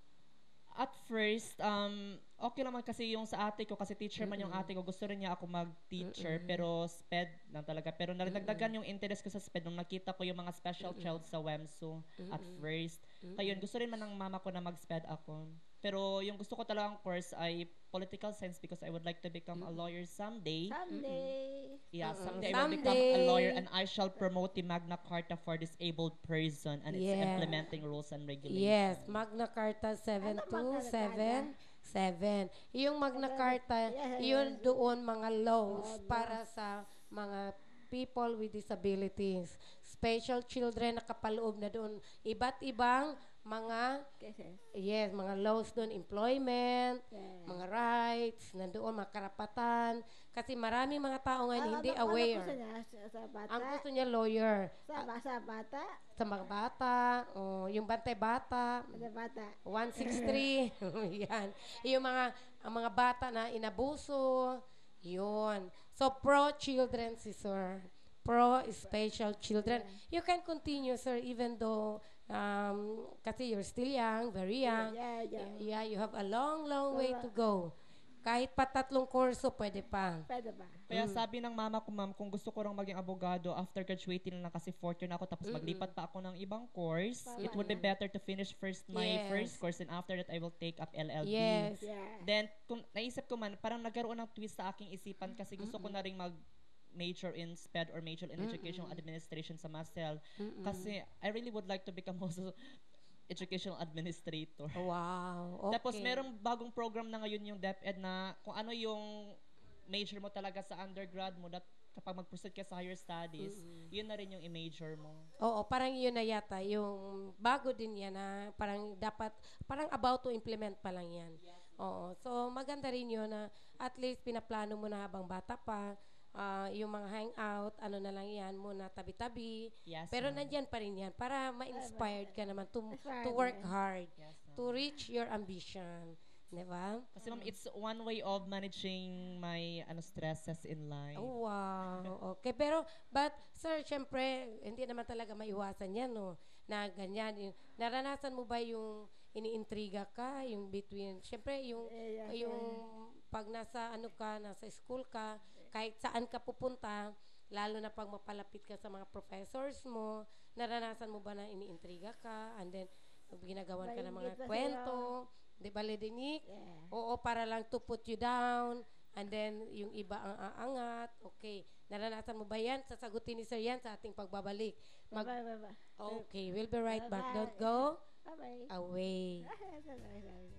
at first, um, okay naman kasi yung sa ate ko, kasi teacher man yung ate ko, gusto rin niya ako mag-teacher, pero SPED lang talaga. Pero nalagdagan yung interest ko sa SPED nung nakita ko yung mga special child sa WEMSU at first. Kaya yun, gusto rin man ng mama ko na mag-SPED ako. Pero yung gusto ko talagang course ay political science because I would like to become a lawyer someday. Someday. Yeah, someday I will become a lawyer and I shall promote the Magna Carta for disabled person and its Yeah. implementing rules and regulations. Yes, Magna Carta seven two seven seven. Yung Magna Carta, yun doon mga laws para sa mga people with disabilities. Special children nakapaloob na doon. Iba't ibang mga Cases. yes, mga laws doon, employment, Yeah. mga rights, nandoon mga karapatan. Kasi maraming mga tao ngayon Ano- hindi ano- ano aware. gusto niya? Sa, sa bata? Ang gusto niya lawyer. Sa, ba- sa bata? Sa mga bata, o yung bantay bata, Sa bata. one sixty-three, yan. Yung mga, ang mga bata na inabuso, yun. So, pro-children si sir. Pro-special children. You can continue, sir, even though, um, kasi you're still young, very young. Yeah, yeah. Yeah, you have a long, long way to go. Kahit pa tatlong kurso, pwede pa. Pwede ba? Kaya sabi ng mama ko, ma'am, kung gusto ko rang maging abogado, after graduating na lang kasi fourth year na ako, tapos maglipat pa ako ng ibang course, it would be better to finish first my Yes. first course and after that I will take up L L B. Yes. Yeah. Then, kung naisip ko man, parang nagkaroon ng twist sa aking isipan kasi gusto ko na rin mag major in SPED or major in educational administration sa MASEL. Kasi I really would like to become also educational administrator. Wow. Okay. Tapos merong bagong program na ngayon yung DepEd na kung ano yung major mo talaga sa undergrad mo, that kapag mag-proceed ka sa higher studies, yun na rin yung i-major mo. Oo, parang yun na yata. Yung bago din yan na parang dapat, parang about to implement pa lang yan. Oo. So, maganda rin yun na at least pinaplano mo na habang bata pa. Ah, yung mga hangout, ano na lang yan muna tabi-tabi. Yes, Pero ma'am. nandyan pa rin yan para ma-inspired ka naman to, Inspired, to work yeah. hard, Yes, ma'am. to reach your ambition. Diba? Kasi ma'am, it's one way of managing my ano stresses in life. Oh, wow. Okay. Pero, but, sir, syempre, hindi naman talaga maiwasan yan, no? Na ganyan. Yung, naranasan mo ba yung iniintriga ka, yung between, syempre, yung, Yeah, yeah, yung pag nasa, ano ka, nasa school ka, kahit saan ka pupunta, lalo na pag mapalapit ka sa mga professors mo, naranasan mo ba na iniintriga ka, and then, ginagawan ka ng mga Maingit ba kwento, di ba, Ledinik? Yeah. Oo, para lang to put you down. And then, yung iba ang aangat. Okay. Naranasan mo ba yan? Sasagutin ni Sir yan sa ating pagbabalik. Mag- Bye, bye, bye. okay, we'll be right back. Don't Bye-bye. go Bye-bye. away. Bye-bye.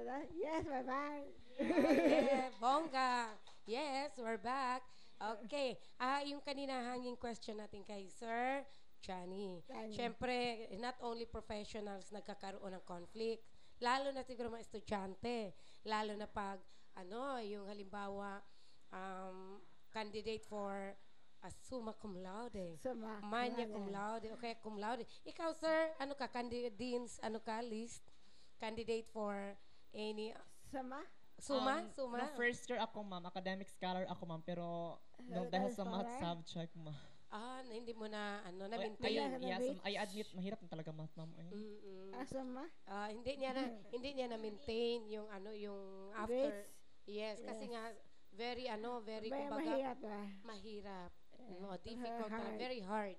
Hello. Yes, bye-bye. Yeah, bongga. Yes, we're back. Okay. Ah, yung kanina hanging question natin kay Sir Johnny. Johnny. Siyempre, not only professionals nagkakaroon ng conflict, lalo na siguro mga estudyante, lalo na pag, ano, yung halimbawa, um, candidate for a summa cum laude. Summa cum Manya laude. cum laude. Okay, cum laude. Ikaw, sir, ano ka, candidates, ano ka, list? Candidate for any, Sama? summa? Um, summa? nung first year ako, ma'am, academic scholar ako, ma'am, pero nung Academic dahil sa math scholar? subject, ma'am. Ah, na, hindi mo na, ano, Ay, na-maintain. ay, Wala ka na yes, reach? I admit, mahirap na talaga math, ma'am. Ay. Mm-mm. Ah, sama? Ah, hindi niya na, hindi niya na-maintain yung, ano, yung after. Grades? Yes, kasi Yes. nga, very, ano, very, May kumbaga, mahirap ba? mahirap. Eh, No, difficult, hard. talaga, very hard.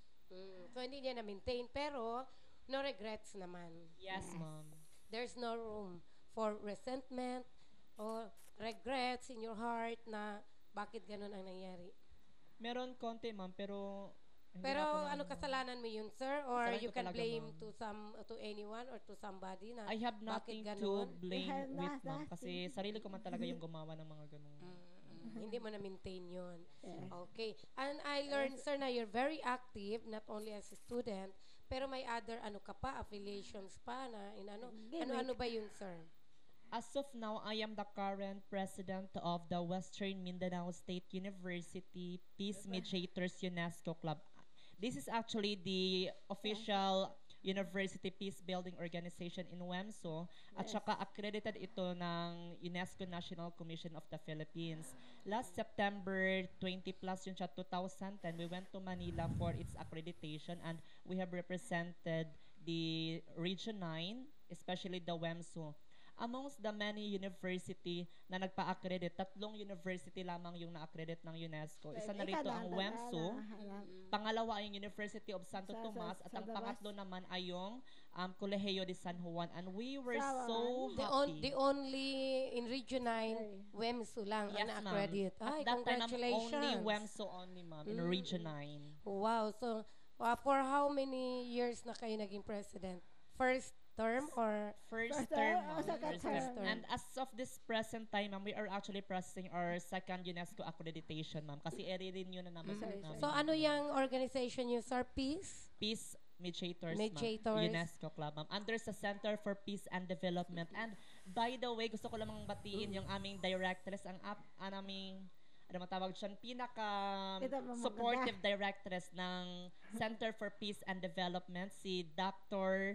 Mm. So, hindi niya na-maintain. Pero, no regrets naman. Yes, ma'am. There's no room for resentment or regrets in your heart na bakit ganun ang nangyari. Meron konti, ma'am, pero hindi Pero ako na- ano kasalanan mo yun, sir? Or Kasalanan you ko can talaga, blame ma'am. to some to anyone or to somebody na I have bakit nothing to ganun? blame You have with, not- ma'am. Kasi nothing. sarili ko man talaga yung gumawa ng mga ganung. Mm, hindi mo na-maintain yun. Yes. Okay. And I learned, sir, na you're very active, not only as a student, pero may other ano ka pa, affiliations pa na in ano. Gimmick. Ano-ano ba yun, sir? As of now, I am the current president of the Western Mindanao State University Peace Mediators UNESCO Club. This is actually the official University Peace Building Organization in WEMSO at Yes. saka accredited ito ng UNESCO National Commission of the Philippines. Last September twenty plus yun siya, two thousand ten, we went to Manila for its accreditation and we have represented the Region nine, especially the WEMSO. Amongst the many university na nagpa-accredit, tatlong university lamang yung na-accredit ng UNESCO. Isa na rito ang WEMSO, pangalawa ay yung University of Santo Sa- sa- Tomas, at sa ang labas. pangatlo naman ay yung um, Colegio de San Juan. And we were Sa- so The, on, happy. the only in Region nine, WEMSU lang Yes, ang ma'am. na-accredit. At Ay, that time, ma'am, congratulations. only WEMSO only, ma'am, in Mm. Region nine. Wow. So, uh, for how many years na kayo naging president? First term or First First term, term, ma'am. oh, second First term. term. And as of this present time, ma'am, we are actually processing our second UNESCO accreditation, ma'am. Kasi i-renew na naman. Sorry, namin. So, ano yung organization nyo, sir? Peace? Peace Mediators, Mediators. ma'am. UNESCO Club, ma'am. Under sa Center for Peace and Development. And by the way, gusto ko lamang batiin yung aming directress, ang, ap, ang aming ano matawag siya, pinaka Ito, ma'am, supportive directress ng Center for Peace and Development, si Doctor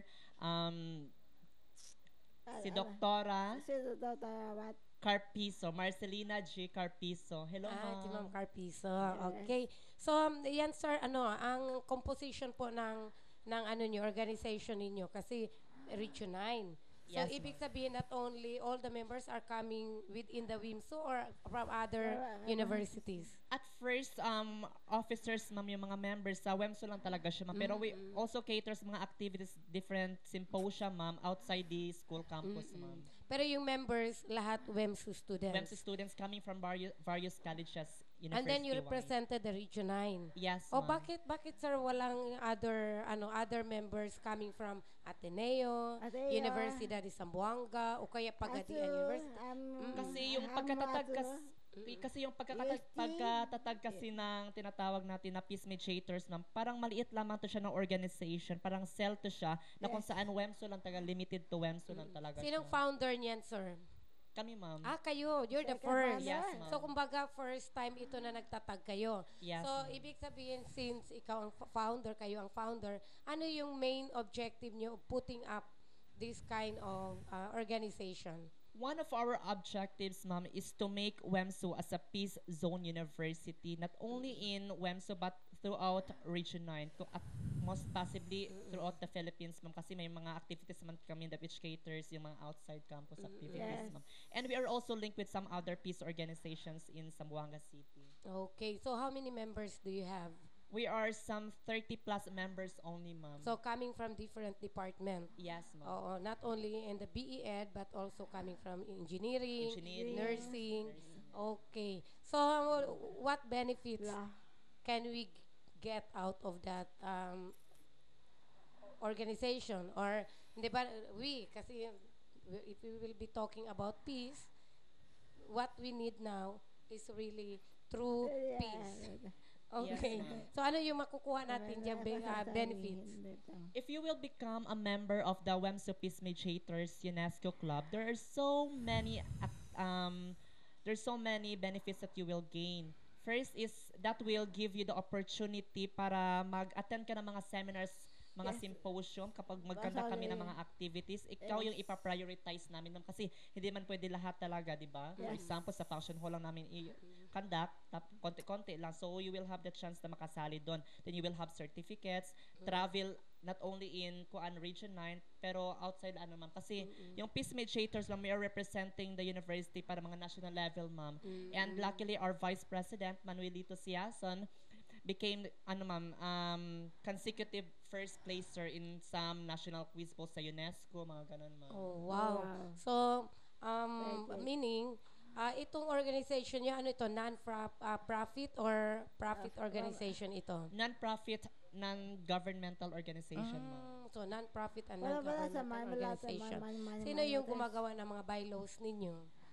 um, si Doktora Si Doktora what? Carpizo, Marcelina G. Carpizo. Hello, Ah, si Ma'am ma'am. Carpizo. Okay. So, um, yan sir, ano, ang composition po ng ng ano niyo, organization ninyo kasi Region nine. So, Yes, ibig sabihin not only all the members are coming within the WIMSU or from other universities? At first, um, officers, ma'am, yung mga members, sa WEMSO lang talaga siya, ma'am. Pero we also cater sa mga activities, different symposia, ma'am, outside the school campus, ma'am. Pero yung members, lahat WEMSU students. WEMSO students coming from various, various colleges, university And then you represented the Region nine. Yes, O ma'am. bakit bakit sir walang other ano other members coming from Ateneo, Ateneo. Universidad de Zamboanga o kaya Pagadian University? Um, Kasi yung pagkatatag kas, kasi yung pagkatatag, U S T. pagkatatag kasi ng tinatawag natin na peace mediators, ma'am, parang maliit lamang to siya ng organization, parang cell to siya, na kung saan WEMSO lang talaga, limited to WEMSO lang talaga Sinong siya. founder niyan, sir? Kami, ma'am. Ah, kayo. You're the Second first. founder. Yes, ma'am. So, kumbaga, first time ito na nagtatag kayo. Yes, so, ma'am. ibig sabihin, since ikaw ang f- founder, kayo ang founder, ano yung main objective nyo of putting up this kind of uh, organization? One of our objectives, ma'am, is to make WEMSO as a peace zone university, not only in WEMSO but throughout Region nine, to, at most possibly throughout the Philippines, ma'am, kasi may mga activities man kami that which caters yung mga outside campus activities, Yes. ma'am. And we are also linked with some other peace organizations in Zamboanga City. Okay. So, how many members do you have? We are some thirty plus members only, ma'am. So, coming from different department. yes, ma'am. Oo, not only in the B E Ed, but also coming from engineering, Engineering, nursing. nursing. Okay. So, what benefits La. can we g- get out of that um, organization? Or, hindi ba, we, kasi we- if we will be talking about peace, what we need now is really true peace. Okay. ma'am. So ano yung makukuha natin diyang be- ah, benefits? If you will become a member of the WEMSO Peace Mediators UNESCO Club, there are so many ac- um, there's so many benefits that you will gain. First is that will give you the opportunity para mag-attend ka ng mga seminars, mga Yes. symposium kapag magkanta kami ng Basali. mga activities. Ikaw yung Yes. ipaprioritize namin nun kasi hindi man pwede lahat talaga, di ba? For Yes. example, sa function hall lang namin i-conduct, tap, konti-konti lang. So you will have the chance na makasali doon. Then you will have certificates, travel not only in Kuan Region nine, pero outside ano ma'am. Kasi yung Peace Mediators lang, we are representing the university para mga national level ma'am. And luckily, our Vice President, Manuelito Siason, became ano ma'am, um, consecutive first placer in some national quiz bowls sa UNESCO, mga ganun ma'am. Oh, wow. Wow. So, um, Right, right. meaning, ah, itong organization niya, ano ito, non-profit or profit organization ito? Non-profit, non-governmental organization ma'am. Mm, so, non-profit and Wala, wala sa non-governmental man, wala sa organization. man, man, man, Sino yung man- gumagawa ng mga bylaws ninyo?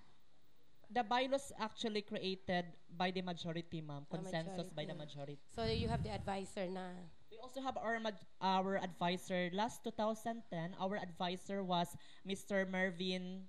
The bylaws actually created by the majority ma'am, Ah, consensus by the majority. majority. So, you have the advisor na. We also have our mad- our advisor. Last two thousand ten, our advisor was Mister Mervin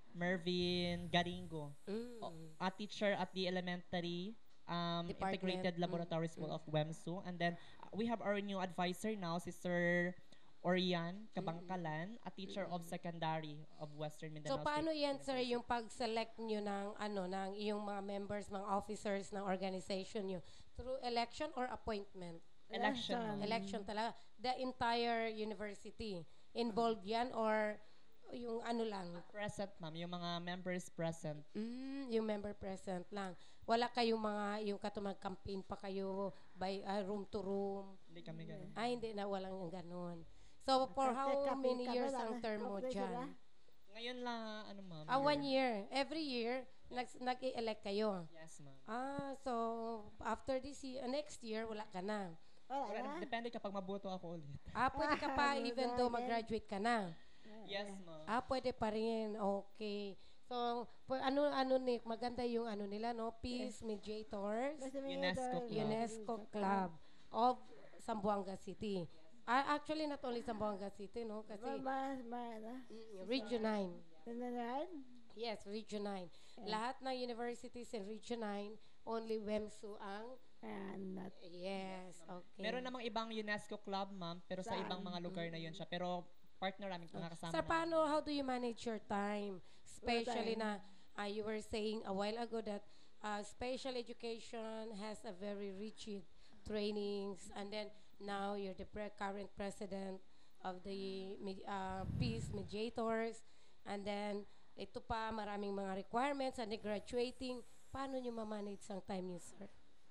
Mervin Garingo, Mm. o- a teacher at the elementary um, Department. integrated Mm, laboratory school of WEMSU. And then uh, we have our new advisor now, si Sir Orian Kabangkalan, a teacher of secondary of Western Mindanao. So, paano State yan, sir, University. yung pag-select nyo ng, ano, ng iyong mga members, mga officers ng organization nyo? Through election or appointment? Election, ma'am. Election talaga. The entire university. Involved yan or yung ano lang? Present, ma'am. Yung mga members present. Mm, yung member present lang. Wala kayong mga, yung katumag campaign pa kayo by ah, room to room. Hindi kami ganun. Ay, hindi na, walang ganun. So, for how Kapit- many kapit years ka ba ang lang? term mo Kapit dyan? sila? Ngayon lang, ano ma'am? Ah, one year. year. Every year, nag- nag-i-elect kayo. Yes, ma'am. Ah, so, after this year, next year, wala ka na. Wala Wala, na? depende kapag mabuto ako ulit. Ah, pwede ka pa Ano even ba though yan? mag-graduate ka na. Yes, ma'am. Ah, pwede pa rin. Okay. So, pu- ano ano Nick, maganda yung ano nila no, Peace Mediators Basta may UNESCO ito- Club. UNESCO Club of Zamboanga City. Ah, actually not only Zamboanga City no, kasi Ma, ma, ma, ano? mm, Region nine. Nananaran? Yes, Region nine. Lahat ng universities in Region nine, only WEMSU ang Ah, not. yes, okay. Meron namang ibang UNESCO club, ma'am, pero sa Saan? ibang mga lugar na yun siya. Pero partner namin mga kasama Sir, namin. paano, how do you manage your time? Especially time? na uh, you were saying a while ago that uh, special education has a very rigid trainings and then now you're the pre- current president of the med- uh, Peace Mediators and then ito pa maraming mga requirements and then graduating. Paano nyo ma-manage ang time niyo, sir?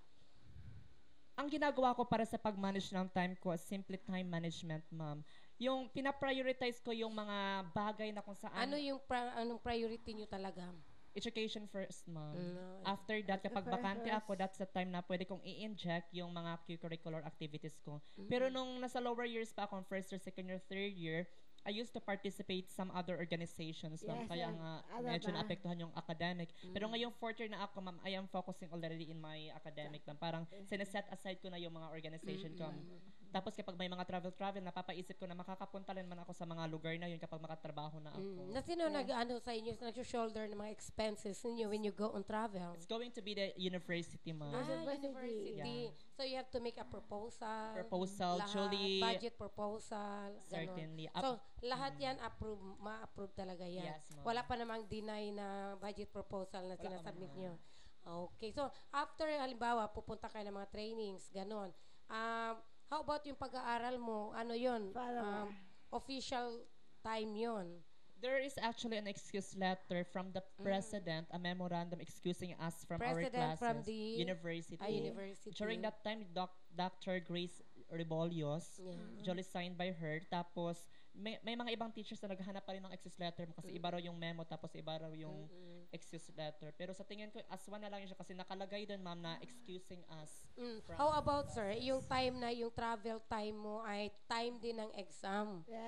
Ang ginagawa ko para sa pag-manage ng time ko is simply time management, ma'am. Yung pina-prioritize ko yung mga bagay na kung saan Ano yung pra- anong priority nyo talaga? education first, ma'am. Mm, After that, kapag First. bakante ako, that's the time na pwede kong i-inject yung mga curricular activities ko. Mm-hmm. Pero nung nasa lower years pa ako, first year, second year, third year, I used to participate some other organizations, ma'am. Yes, Kaya yes. nga, Ano medyo ba? naapektuhan yung academic. Pero Mm. ngayong fourth year na ako, ma'am, I am focusing already in my academic, ma'am. Parang sineset aside ko na yung mga organization ko. Tapos kapag may mga travel-travel, napapaisip ko na makakapunta rin man ako sa mga lugar na yun kapag makatrabaho na ako. Mm. Na sino nag-ano sa inyo, nag-shoulder ng mga expenses ninyo when you go on travel? It's going to be the university, ma'am. Ah, University. university. So you have to make a proposal. Proposal, lahat, Julie. budget proposal. ganon. Certainly. Up- So lahat yan approve, ma-approve talaga yan. Yes, ma'am. Wala pa namang deny na budget proposal na Wala pa, sinasubmit ma'am. nyo. Okay. So after halimbawa pupunta kayo ng mga trainings, ganon. Um, how about yung pag-aaral mo? Ano yun? Para Um, official time yun. There is actually an excuse letter from the president, a memorandum excusing us from our President classes. from the- university. Ah, university. During that time, doc, Doctor Grace Rebolios, Yeah. duly signed by her. Tapos, may, may mga ibang teachers na naghahanap pa rin ng excuse letter kasi iba raw yung memo tapos iba raw yung excuse letter. Pero sa tingin ko, as one na lang yun siya kasi nakalagay doon, ma'am, na excusing us. Mm. from- How about, sir, yung time na yung travel time mo ay time din ng exam? Yes.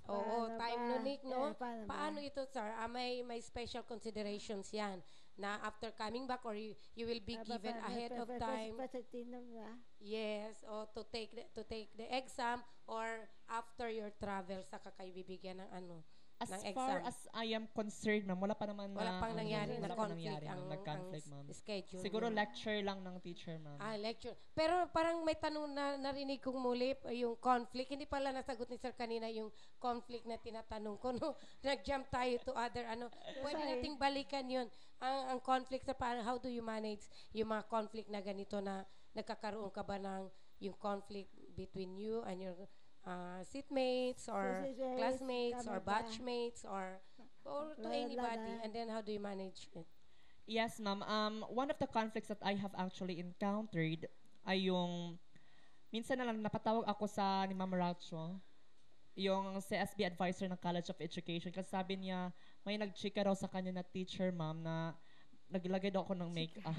Oo, Paano time ba? no, Nick, no? Eh, paano ba? Paano ito, sir? Ah, may, may special considerations yan na after coming back or you, you will be Ah, given pa- pa- ahead pa- of pa- time. pa- pa- tinom ba? Yes, o to take the, to take the exam or after your travel sa kayo bibigyan ng ano, As ng far exam. as I am concerned, ma'am, wala pa naman Wala na, pang ano, nangyari wala na pa conflict nangyari, ang, ma'am. Nag-conflict, ang ma'am. schedule. Siguro niyo. lecture lang ng teacher, ma'am. Ah, lecture. Pero parang may tanong na narinig kong muli, yung conflict. Hindi pala nasagot ni Sir kanina yung conflict na tinatanong ko. No? Nag-jump tayo to other, ano. Pwede Sorry. nating balikan yun. Ang, ang conflict sa paano, how do you manage yung mga conflict na ganito na nagkakaroon ka ba ng yung conflict between you and your uh, seatmates or Seatmates, classmates or tama ba? batchmates or or to Wala- anybody, wala. and then how do you manage it? Yes, ma'am. Um, one of the conflicts that I have actually encountered ay yung, minsan na lang napatawag ako sa ni Ma'am Racho, yung C S B advisor ng College of Education, kasi sabi niya, may nag-chika raw sa kanya na teacher, ma'am, na naglagay daw ako ng makeup.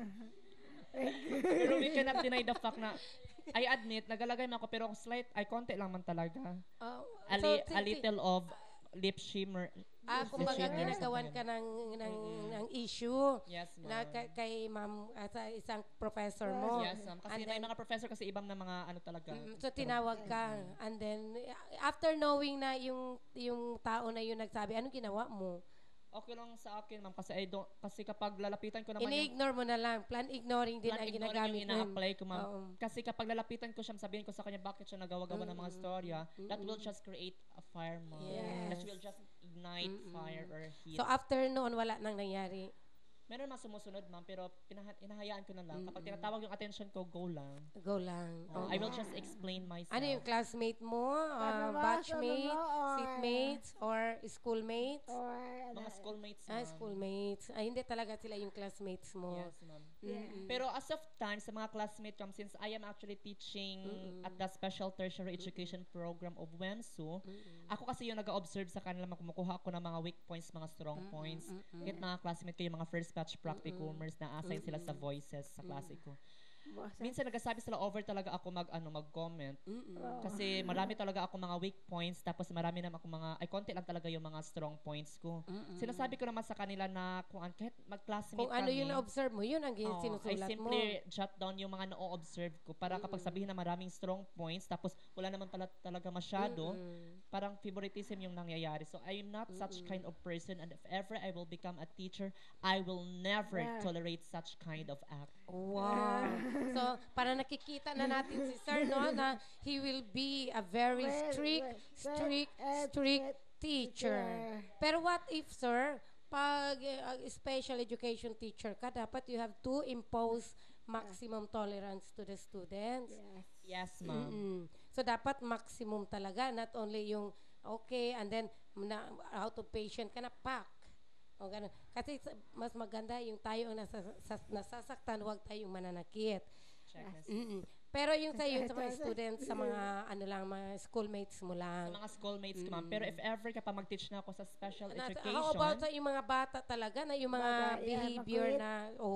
Pero we cannot deny the fact na, I admit, nagalagay man ako, pero slight, ay konti lang man talaga. Uh, A, so, li- si- a si- little of lip shimmer. Ah, lip kumbaga shimmer, ginagawan something ka like ng, ng, Mm-mm. ng issue Yes, ma'am. na kay, kay ma'am, ah, sa isang professor mo. Yes, ma'am. Kasi And may then- mga professor kasi ibang na mga ano talaga. Mm, so tinawag ka, and then uh, after knowing na yung yung tao na yun nagsabi, anong ginawa mo? Okay lang sa akin, ma'am, kasi I don't, kasi kapag lalapitan ko naman yung Ini-ignore mo na lang. Plan ignoring din plan ang ignoring ginagamit yung nun. ina-apply ko, ma'am. Oo. Kasi kapag lalapitan ko siya, sabihin ko sa kanya bakit siya nagawa-gawa ng mga storya, that will just create a fire, ma'am. Yes. That will just ignite fire or heat. So after noon, wala nang nangyari. Meron mga sumusunod, ma'am, pero pinaha- inahayaan ko na lang. Kapag tinatawag yung attention ko, go lang. Go lang. Uh, Oo. I will just explain myself. Ano yung classmate mo? Kasama Uh, mo, batchmate? kasama mo, or- Seatmates? Or schoolmates? Or, ano, Mga schoolmates, Ah, ma'am. schoolmates. Ay, hindi talaga sila yung classmates mo. Yes, ma'am. Mm-mm. Pero as of time, sa mga classmates, ma'am, since I am actually teaching at the Special Tertiary Education Program of WEMSU, ako kasi yung nag-observe sa kanila, kumukuha ako ng mga weak points, mga strong points. Kahit mga classmates ko, yung mga first batch practicumers na assign sila sa voices sa klase ko. boss, Minsan nagsasabi sila over talaga ako mag ano mag-comment oh, kasi marami talaga ako mga weak points tapos marami naman ako mga ay konti lang talaga yung mga strong points ko. Sinasabi ko naman sa kanila na kung an- kahit mag-classmate Kung ano kami, yung na-observe mo, yun ang Oo, I sinusulat mo. simply jot down yung mga na-observe ko para kapag sabihin na maraming strong points tapos wala naman pala talaga masyado, parang favoritism yung nangyayari. So I am not such kind of person, and if ever I will become a teacher, I will never Yeah. tolerate such kind of act. Wow. So, para nakikita na natin si Sir, no, na he will be a very Well, strict, well, strict, well, strict uh, teacher. teacher. Pero what if, Sir, pag uh, special education teacher ka, dapat you have to impose maximum tolerance to the students. yes. Yes, ma'am. Mm-mm. So, dapat maximum talaga, not only yung okay, and then na, out of patient ka na, pack. O ganun. Kasi sa- mas maganda yung tayo ang nasa, sa- nasasaktan, huwag tayong mananakit. Check this. Mm-mm. Pero yung sa iyo, sa mga students, sa mga ano lang, mga schoolmates mo Sa lang. mga schoolmates ko, ma'am. Pero if ever ka pa mag-teach na ako sa special Na, education, how about sa yung mga bata talaga, na yung mga Bata, yeah, behavior makulit. na,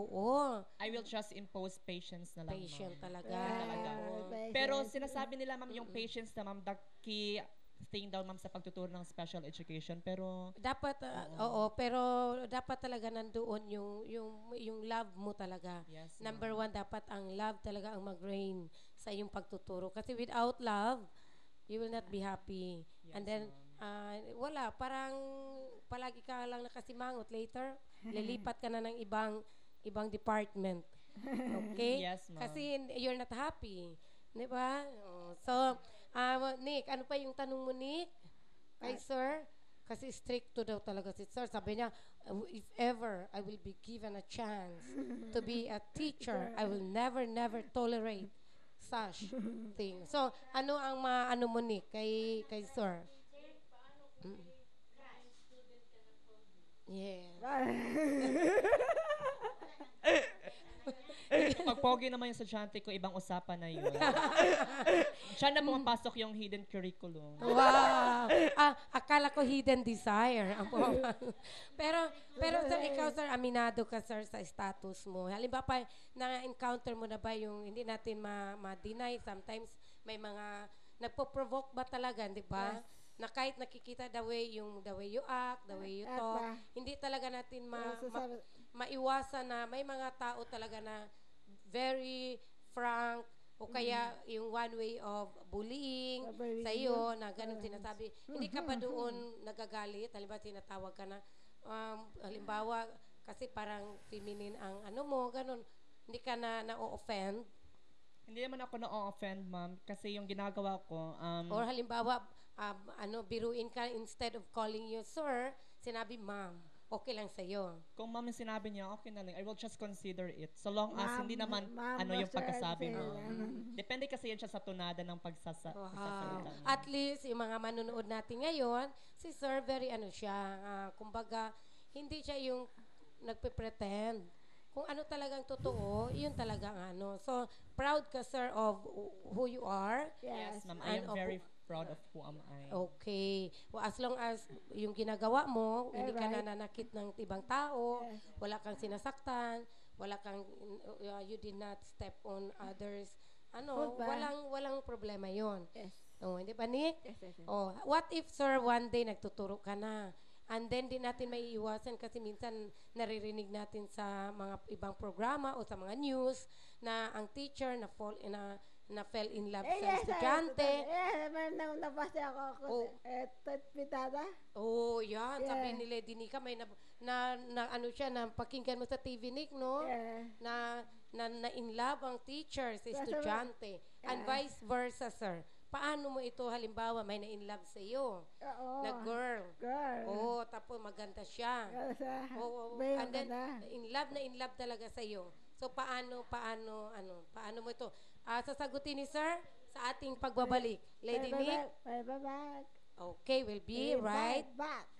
oo, I will just impose patience na lang, patient ma'am. talaga. talaga. Oo. Patience. Pero sinasabi nila, ma'am, yung patience na, ma'am, the key thing daw, ma'am, sa pagtuturo ng special education. Pero, Dapat, ah, oo, pero dapat talaga nandoon yung, yung, yung love mo talaga. yes, ma'am. Number one, dapat ang love talaga ang mag-reign sa iyong pagtuturo. Kasi without love, you will not be happy. And then, ah, wala, parang palagi ka lang nakasimangot. Later, lilipat ka na ng ibang ibang department. Okay? Yes, ma'am. Kasi you're not happy. Di ba? Oh, so, ah, Nick, ano pa yung tanong mo, Nick? Kay sir? Kasi stricto daw talaga si sir. Sabi niya, "Uh, if ever I will be given a chance to be a teacher, I will never, never tolerate such thing." So, ano ang maano mo, Nick, kay, kay sir? Mm. Yeah. Pag pogi naman yung estudyante ko, ibang usapan na yun. Diyan na pumapasok yung hidden curriculum. Wow. Ah, akala ko hidden desire. Ang pumapasok. pero, pero sir, ikaw sir, aminado ka sir sa status mo. Halimbawa pa, na-encounter mo na ba yung, hindi natin ma- ma-deny, sometimes may mga, nagpo-provoke ba talaga, di ba? na kahit nakikita the way yung the way you act, the way you At talk, ba- hindi talaga natin ma, Ano ma- sasabi- maiwasan na may mga tao talaga na very frank o kaya yung one way of bullying Bullying sa yun. iyo na ganun sinasabi. Hindi ka ba doon nagagalit? Halimbawa, tinatawag ka na, um, halimbawa, kasi parang feminine ang ano mo, ganun. Hindi ka na na-offend? Hindi naman ako na-offend, ma'am, kasi yung ginagawa ko, um, Or halimbawa, um, ano, biruin ka, instead of calling you sir, sinabi ma'am, okay lang sa'yo. kung ma'am yung sinabi niya, okay na lang. I will just consider it. So long as Ma'am, hindi naman ma'am, ano yung sir, pagkasabi sir, mo. yan. Depende kasi yan siya sa tunada ng pagsasa Wow. pagsasalita niya. At least, yung mga manunood natin ngayon, si Sir, very ano siya, ah, kumbaga, hindi siya yung nagpe-pretend. Kung ano talagang totoo, yun talagang ano. So, proud ka, Sir, of who you are. Yes, Yes. ma'am. I And am of- very proud of who am I. Okay. Well, as long as yung ginagawa mo, hindi ka Alright. nananakit ng ibang tao, Yes. wala kang sinasaktan, wala kang, uh, you did not step on others, ano, Food ba? walang, walang problema yon. Yes. Oh, hindi ba, Nick? Yes, yes, yes. Oh, what if, sir, one day nagtuturo ka na? And then, di natin may iwasan kasi minsan naririnig natin sa mga ibang programa o sa mga news na ang teacher na fall na na fell in love Eh, sa yes, estudyante. Eh, may nang nabasa ako ako. Oh. Eh, tat pitada. Oh, yan. Sabi Yeah. ni Lady Nika, may na, na, na ano siya, na pakinggan mo sa T V, Nick, no? Yeah. Na, na, na in love ang teacher sa Yes, estudyante. And Yeah. vice versa, sir. Paano mo ito, halimbawa, may na in love sa iyo, Oo. na girl. Girl. Oh, tapos maganda siya. Girl sa. Oo, Bay, and then, maganda. in love na in love talaga sa iyo. So, paano, paano, ano, paano mo ito? Ah, sasagutin ni sir sa ating pagbabalik. Lady Bye, Nick? bye, bye, bye. Okay, we'll be right back.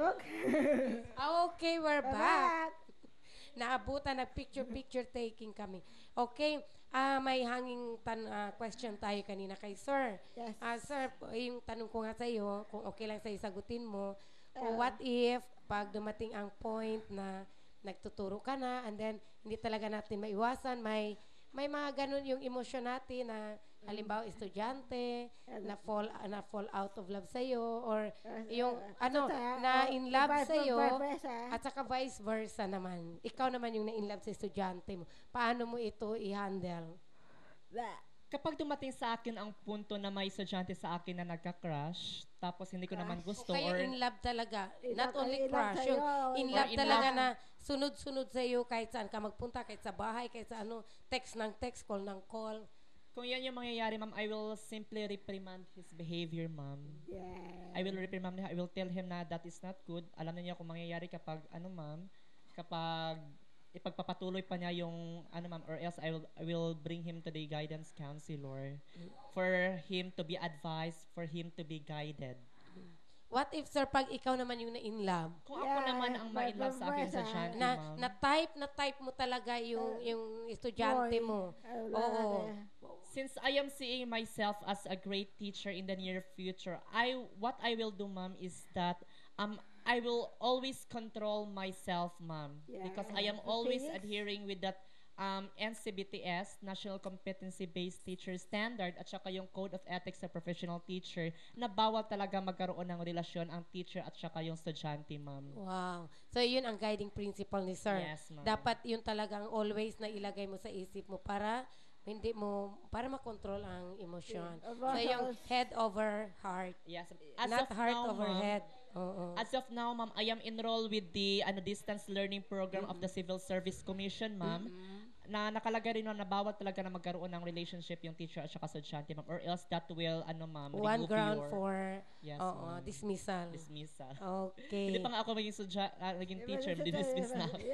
Okay. Ah, okay, we're We're back. back. Naabutan, nag-picture-picture taking kami. Okay, ah may hanging tan ah, question tayo kanina kay Sir. Yes. Ah, Sir, p- yung tanong ko nga sa iyo, kung okay lang sa sagutin mo, kung Oo. what if, pag dumating ang point na nagtuturo ka na, and then hindi talaga natin maiwasan, may may mga ganun yung emosyon natin na halimbawa estudyante na fall na fall out of love sa iyo, or yung ano na in love sa iyo, at saka vice versa naman. Ikaw naman yung na-in love sa estudyante mo. Paano mo ito i-handle? Kapag dumating sa akin ang punto na may estudyante sa akin na nagka-crush, tapos hindi ko naman O gusto kaya or in love talaga. In Not love- only in love crush, sa'yo, yung in in love love. talaga Or in na sunod-sunod sa iyo kahit saan ka magpunta, kahit sa bahay, kahit sa ano, text ng text, call ng call. kung yan yung mangyayari, ma'am, I will simply reprimand his behavior, ma'am. Yeah. I will reprimand him. I will tell him na that is not good. Alam na niya kung mangyayari kapag, ano, ma'am, kapag ipagpapatuloy pa niya yung, ano, ma'am, or else I will, I will bring him to the guidance counselor for him to be advised, for him to be guided. What if, sir, pag ikaw naman yung na-in love? Kung ako Yeah, naman ang but- ma-inlove sa akin but- sa estudyante, Na, ma'am. na type na type mo talaga yung yung estudyante Boy. mo. Uh, Oo. Since I am seeing myself as a great teacher in the near future, I what I will do, ma'am, is that um I will always control myself, ma'am, because I am Yeah. always Okay. adhering with that um N C B T S, National Competency-Based Teacher Standard, at saka yung Code of Ethics sa Professional Teacher, na bawal talaga magkaroon ng relasyon ang teacher at saka yung estudyante, ma'am. Wow. So, yun ang guiding principle ni sir. Yes, ma'am. Dapat yun talagang always na ilagay mo sa isip mo para hindi mo, para makontrol ang emosyon. Yeah. So, yung head over heart. Yes. As Not of heart now, over ma'am, head. Oo. As of now, ma'am, I am enrolled with the ano, distance learning program of the Civil Service Commission, ma'am. Na nakalagay rin na bawat talaga na magkaroon ng relationship yung teacher at saka estudyante, ma'am. Or else that will, ano, ma'am, One remove ground your for Yes, oo, ma'am. dismissal. dismissal. Okay. Hindi pa nga ako maging, sudya, ah, naging teacher, dismiss na ako.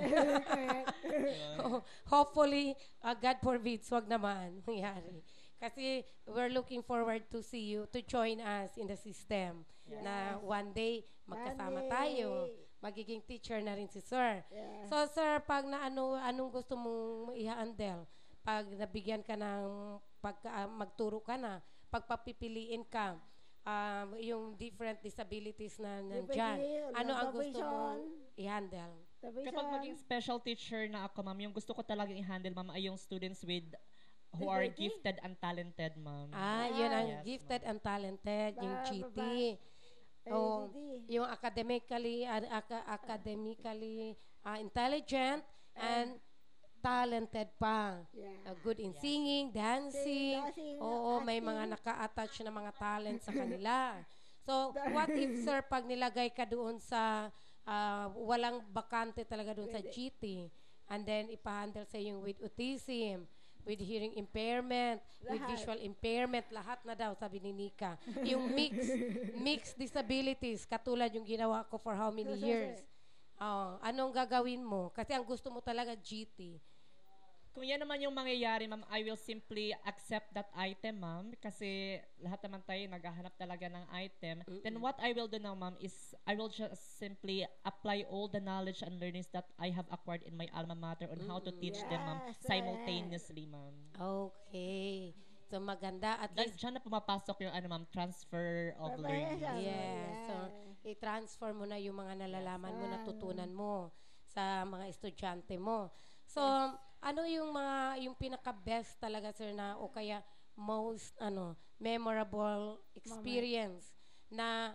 Hopefully, uh, God forbids, wag naman mangyari. Kasi we're looking forward to see you, to join us in the system. Na one day, magkasama One tayo. day. Magiging teacher na rin si Sir. Yeah. So, Sir, pag na ano, anong gusto mong i-handle? Pag nabigyan ka ng, pag ah, magturo ka na, pag papipiliin ka, um, yung different disabilities na nandyan, Depende, ano ang nagbabayad gusto mong siya. i-handle? Kapag maging special teacher na ako, ma'am, yung gusto ko talagang i-handle, ma'am, ay yung students with who are Disability? gifted and talented, ma'am. Ah, yun ang Yes, gifted and talented, yung Ba- G T. ba- Oh, A D D. yung academically, ad- aka- academically ah, intelligent and talented pa. Yeah. Uh, good in singing, dancing. dancing, Oo, may acting. mga naka-attach na mga talent sa kanila. So, what if, sir, pag nilagay ka doon sa ah, walang bakante talaga doon sa G T, and then ipahandle sa yung with autism, with hearing impairment, with Lahat. visual impairment, lahat na daw, sabi ni Nika. Yung mix, mixed disabilities, katulad yung ginawa ko for how many years. Oh, anong gagawin mo? Kasi ang gusto mo talaga G T. Kung yan naman yung mangyayari, ma'am, I will simply accept that item, ma'am. Kasi lahat naman tayo naghahanap talaga ng item. Then what I will do now, ma'am, is I will just simply apply all the knowledge and learnings that I have acquired in my alma mater on how to teach them, ma'am, Yes, simultaneously, ma'am. Okay. So maganda at Dahil least dyan na pumapasok yung ano, ma'am, transfer of learning. Preparation. yes. So i-transfer mo na yung mga nalalaman mo, natutunan mo sa mga estudyante mo. So ano yung mga yung pinaka-best talaga, sir, na o kaya most ano memorable experience na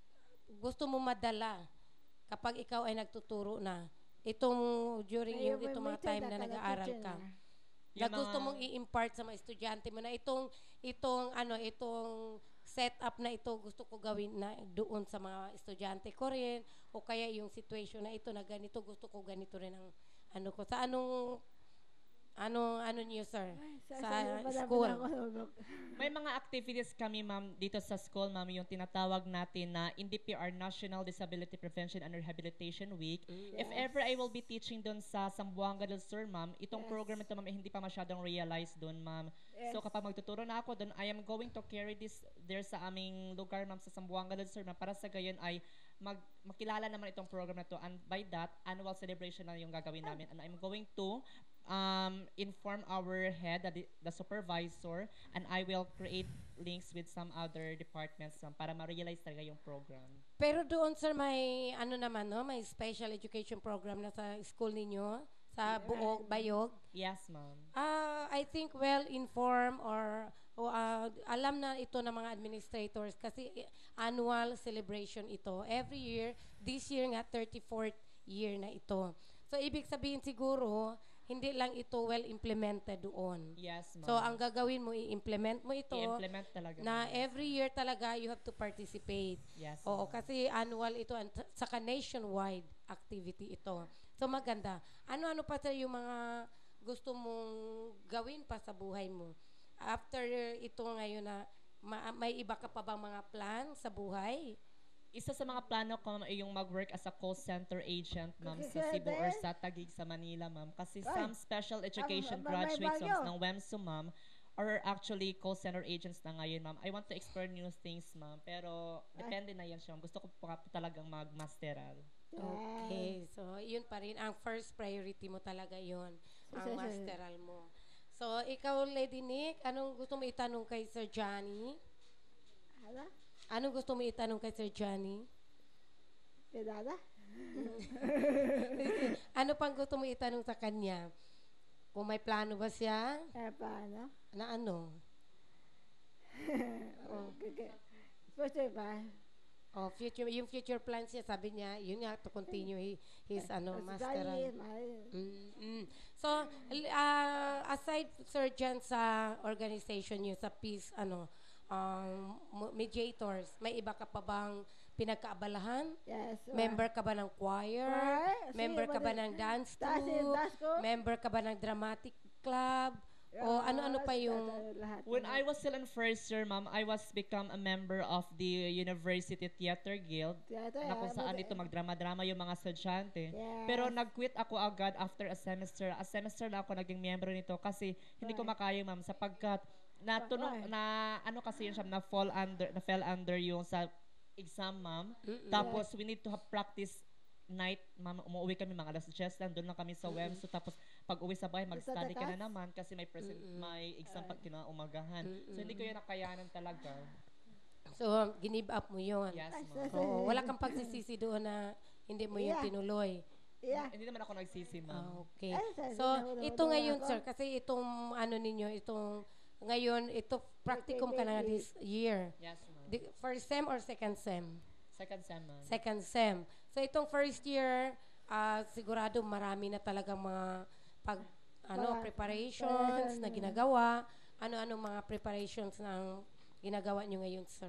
gusto mo madala kapag ikaw ay nagtuturo na itong during yung itong mga time na nag-aaral ka? Na Yung gusto mga- mong i-impart sa mga estudyante mo na itong itong ano itong setup na ito gusto ko gawin na doon sa mga estudyante ko rin, o kaya yung situation na ito na ganito gusto ko ganito rin ang ano ko sa anong Ano, ano niyo, sir? Sa, Sa sa, sa school. May mga activities kami, ma'am, dito sa school, ma'am, yung tinatawag natin na N D P R National Disability Prevention and Rehabilitation Week. If ever I will be teaching doon sa Zamboanga del Sur, ma'am, itong Yes. program ito, ma'am, eh, hindi pa masyadong realized doon, ma'am. Yes. So kapag magtuturo na ako doon, I am going to carry this there sa aming lugar, ma'am, sa Zamboanga del Sur, ma'am, para sa gayon ay mag makilala naman itong program na to, and by that, annual celebration na yung gagawin namin, and I'm going to um, inform our head, the, the supervisor, and I will create links with some other departments, ma'am, para ma-realize talaga yung program. Pero doon, sir, may ano naman, no? May special education program na sa school ninyo, sa Buog, Bayog. Yes, ma'am. Ah, I think well-informed or o, ah, alam na ito ng mga administrators kasi eh, annual celebration ito. Every year, this year nga, thirty-fourth year na ito. So, ibig sabihin siguro, hindi lang ito well-implemented doon. Yes, ma'am. So, ang gagawin mo, i-implement mo ito I-implement talaga. na ma'am. every year talaga you have to participate. Yes, Oo, ma'am. kasi annual ito, and t- saka nationwide activity ito. So, maganda. Ano-ano pa sa yung mga gusto mong gawin pa sa buhay mo? After ito ngayon na ma- may iba ka pa bang mga plan sa buhay? Isa sa mga plano ko, ma'am, ay yung mag-work as a call center agent, ma'am, sa Okay, Cebu then? or sa Taguig sa Manila, ma'am. Kasi Ay, some special education am- am- may graduates bagyo. ma'am, ng WEMSU, ma'am, are actually call center agents na ngayon, ma'am. I want to explore new things, ma'am. Pero depende na yan siya, ma'am. Gusto ko pa talagang mag-masteral. Okay. So, yun pa rin. Ang first priority mo talaga yun. Ang Sige, sige. masteral mo. So, ikaw, Lady Nick, anong gusto mo itanong kay Sir Johnny? Hala? Anong gusto mo itanong kay Sir Johnny? Pedada? Ano pang gusto mo itanong sa kanya? Kung may plano ba siya? Eh, paano? Na ano? Oh. Pwede ba? Oh, future, yung future plans niya, sabi niya, yun nga, to continue hi- his, ano, masteral. Mm-mm. So, l- uh, aside, Sir John, sa organization niyo, sa peace, ano, um, mo- mediators, may iba ka pa bang pinagkaabalahan? Yes. wa- Member ka ba ng choir? Choir? Member Sige, ka ba wala- ng dance Dance- troupe? dance ko? Member ka ba ng dramatic club? O ano-ano pa yung... Lahat. When I was still in first year, ma'am, I was become a member of the University Theater Guild, Theater, na kung ah, saan but- ito magdrama-drama yung mga estudyante. Yes. Pero nag-quit ako agad after a semester. A semester lang ako naging miyembro nito kasi hindi ko makaya, ma'am, sapagkat natunog Why? na ano kasi yun siya, na fall under na fell under yung sa exam, ma'am. Tapos we need to have practice night, ma'am. Umuwi kami mga alas diyes lang, doon lang kami sa WEMSU. Tapos pag uwi sa bahay, mag-study ka na Tatakas? naman kasi may present, may exam pag kinaumagahan. So hindi ko yun nakayanan talaga. So, ginib up mo yun. Yes, Ay, ma'am. sus- Oo, wala kang pagsisisi doon na hindi mo yung Yeah. tinuloy. Yeah. Hindi naman ako nagsisi, Ah, ma'am. okay. Ay, sa- So, sa- sa- ito sa- ngayon, ako? sir, kasi itong ano ninyo, itong ngayon, ito practicum ka na this year. Yes, ma'am. The, first sem or second sem? Second sem, ma'am. Second sem. So, itong first year, ah, sigurado marami na talagang mga pag, ano, Mga- preparations na Parang- ginagawa. Ano-ano mga preparations na ginagawa nyo ngayon, sir?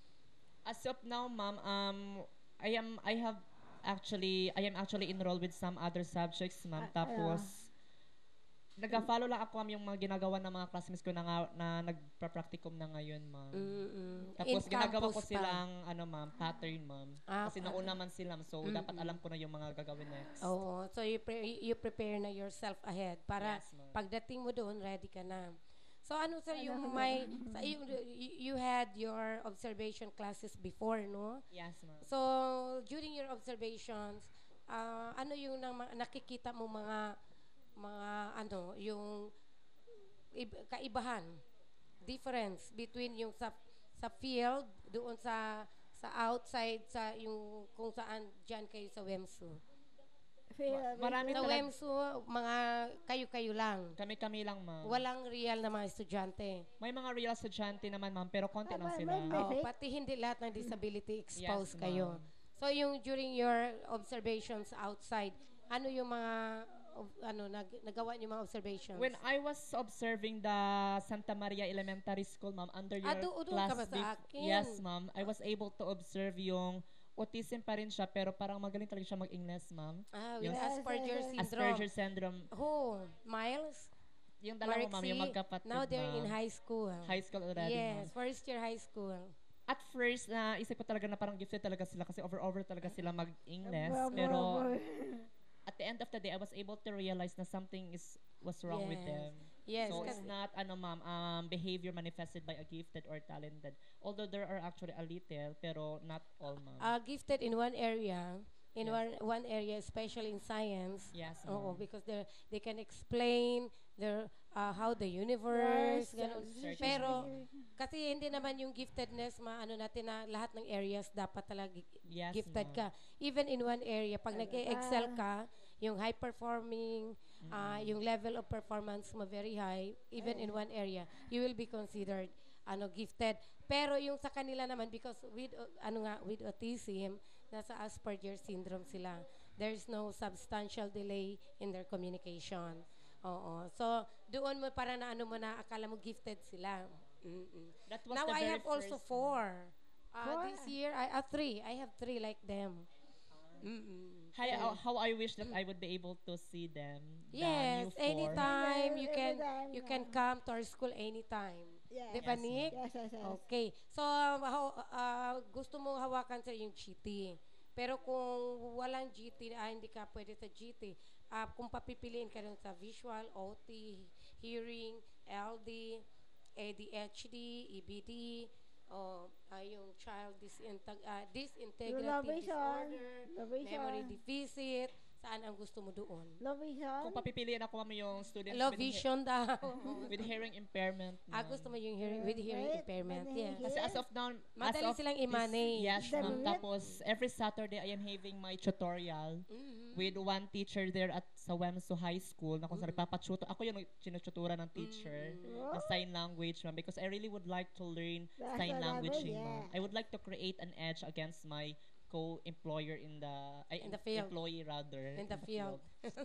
As of now, ma'am, um, I am, I have actually, I am actually enrolled with some other subjects, ma'am. Ah, Tapos, nag-follow lang ako, ma'am, yung mga ginagawa ng mga classmates ko na, nga, na nagpa-practicum na ngayon, ma'am. Mm-mm. Tapos, In ginagawa ko campus pa. silang, ano, ma'am, pattern, ma'am. Ah, Kasi nauna man sila, so dapat alam ko na yung mga gagawin next. Oo. So, you, pre- you prepare na yourself ahead para Yes, ma'am. pagdating mo doon, ready ka na. So, ano, sir, yung may, sa, yung, you, you had your observation classes before, no? Yes, ma'am. So, during your observations, ah, ano yung nang, nakikita mo mga, mga, ano, yung ib- kaibahan, difference between yung sa, sa field, doon sa, sa outside, sa yung, kung saan dyan kayo sa WEMSU. Feel- Marami Sa talaga. WEMSU, mga kayo-kayo lang. Kami-kami lang, ma'am. Walang real na mga estudyante. May mga real estudyante naman, ma'am, pero konti Ah, lang may- sila. may- may- Oo, Perfect. pati hindi lahat ng disability exposed Yes, kayo. ma'am. So yung during your observations outside, ano yung mga ob- ano nag, nagawa niyo mga observations? When I was observing the Santa Maria Elementary School, ma'am, under your Ah, do- doon class ka ba sa bef- akin? Yes, ma'am. I was able to observe yung autism pa rin siya, pero parang magaling talaga siya mag-English, ma'am. ah, yung with Asperger Yes, syndrome. Asperger syndrome. Who? Miles? Yung dalawa, ma'am, yung Marixie, magkapatid, now they're in ma'am. high school. High school already, Yes, ma'am. first year high school. At first, na isip ko talaga na parang gifted talaga sila kasi over-over talaga sila mag-English. Abo, Pero abo. at the end of the day, I was able to realize na something is was wrong with Yes. them. Yes, So it's kasi- not ano ma'am, um, behavior manifested by a gifted or talented. Although there are actually a little, pero not all ma'am. Uh, gifted in one area, in Yes. one one area, especially in science. Yes, Oo, ma'am. because they they can explain their uh, how the universe, Yes, ganun. yes, Pero yes. kasi hindi naman yung giftedness maano natin na lahat ng areas dapat talaga gi- Yes, gifted ma'am. ka. Even in one area, pag nag-excel ka, yung high performing, uh, yung level of performance mo very high, even in one area, you will be considered ano gifted. Pero yung sa kanila naman because with uh, ano nga with autism, nasa Asperger syndrome sila. There's no substantial delay in their communication. Oo. So, doon mo para na ano mo na akala mo gifted sila. Mm-mm. That was Now the I very have also first, four. Uh, Four? this year, I uh, three. I have three like them. Mm-mm. How, uh, how I wish that I would be able to see them. the Yes, new four. anytime you Every can time, you can uh, come to our school anytime. Yes. Di ba, Yes, Nick? Yes, yes, yes. Okay. So, uh, how- uh, gusto mo hawakan sa yung G T. Pero kung walang G T, ah, hindi ka pwede sa G T. Ah, kung papipiliin ka rin sa visual, O T, hearing, L D, A D H D, E B D, o ah, yung child disinteg uh, Yung disintegrative low vision, disorder, low vision. memory deficit, saan ang gusto mo doon? Low vision. Kung papipiliin ako ma'am yung students Low with, he- vision daw. with hearing impairment. Ah, ma'am. gusto mo yung hearing, with hearing Right, impairment. with Yeah. Kasi as of now, Madali as of silang this- i-manage. Yes, The ma'am. minute- Tapos, every Saturday, I am having my tutorial Mhm. with one teacher there at sa Wemso High School na kung Mm. sa nagpapatuto. Ako yung tinututura ng teacher Mm. na sign language, ma'am, because I really would like to learn That's sign what I language, will, ma'am. yeah. I would like to create an edge against my co-employer in the, ay, In the field. employee rather. In the field.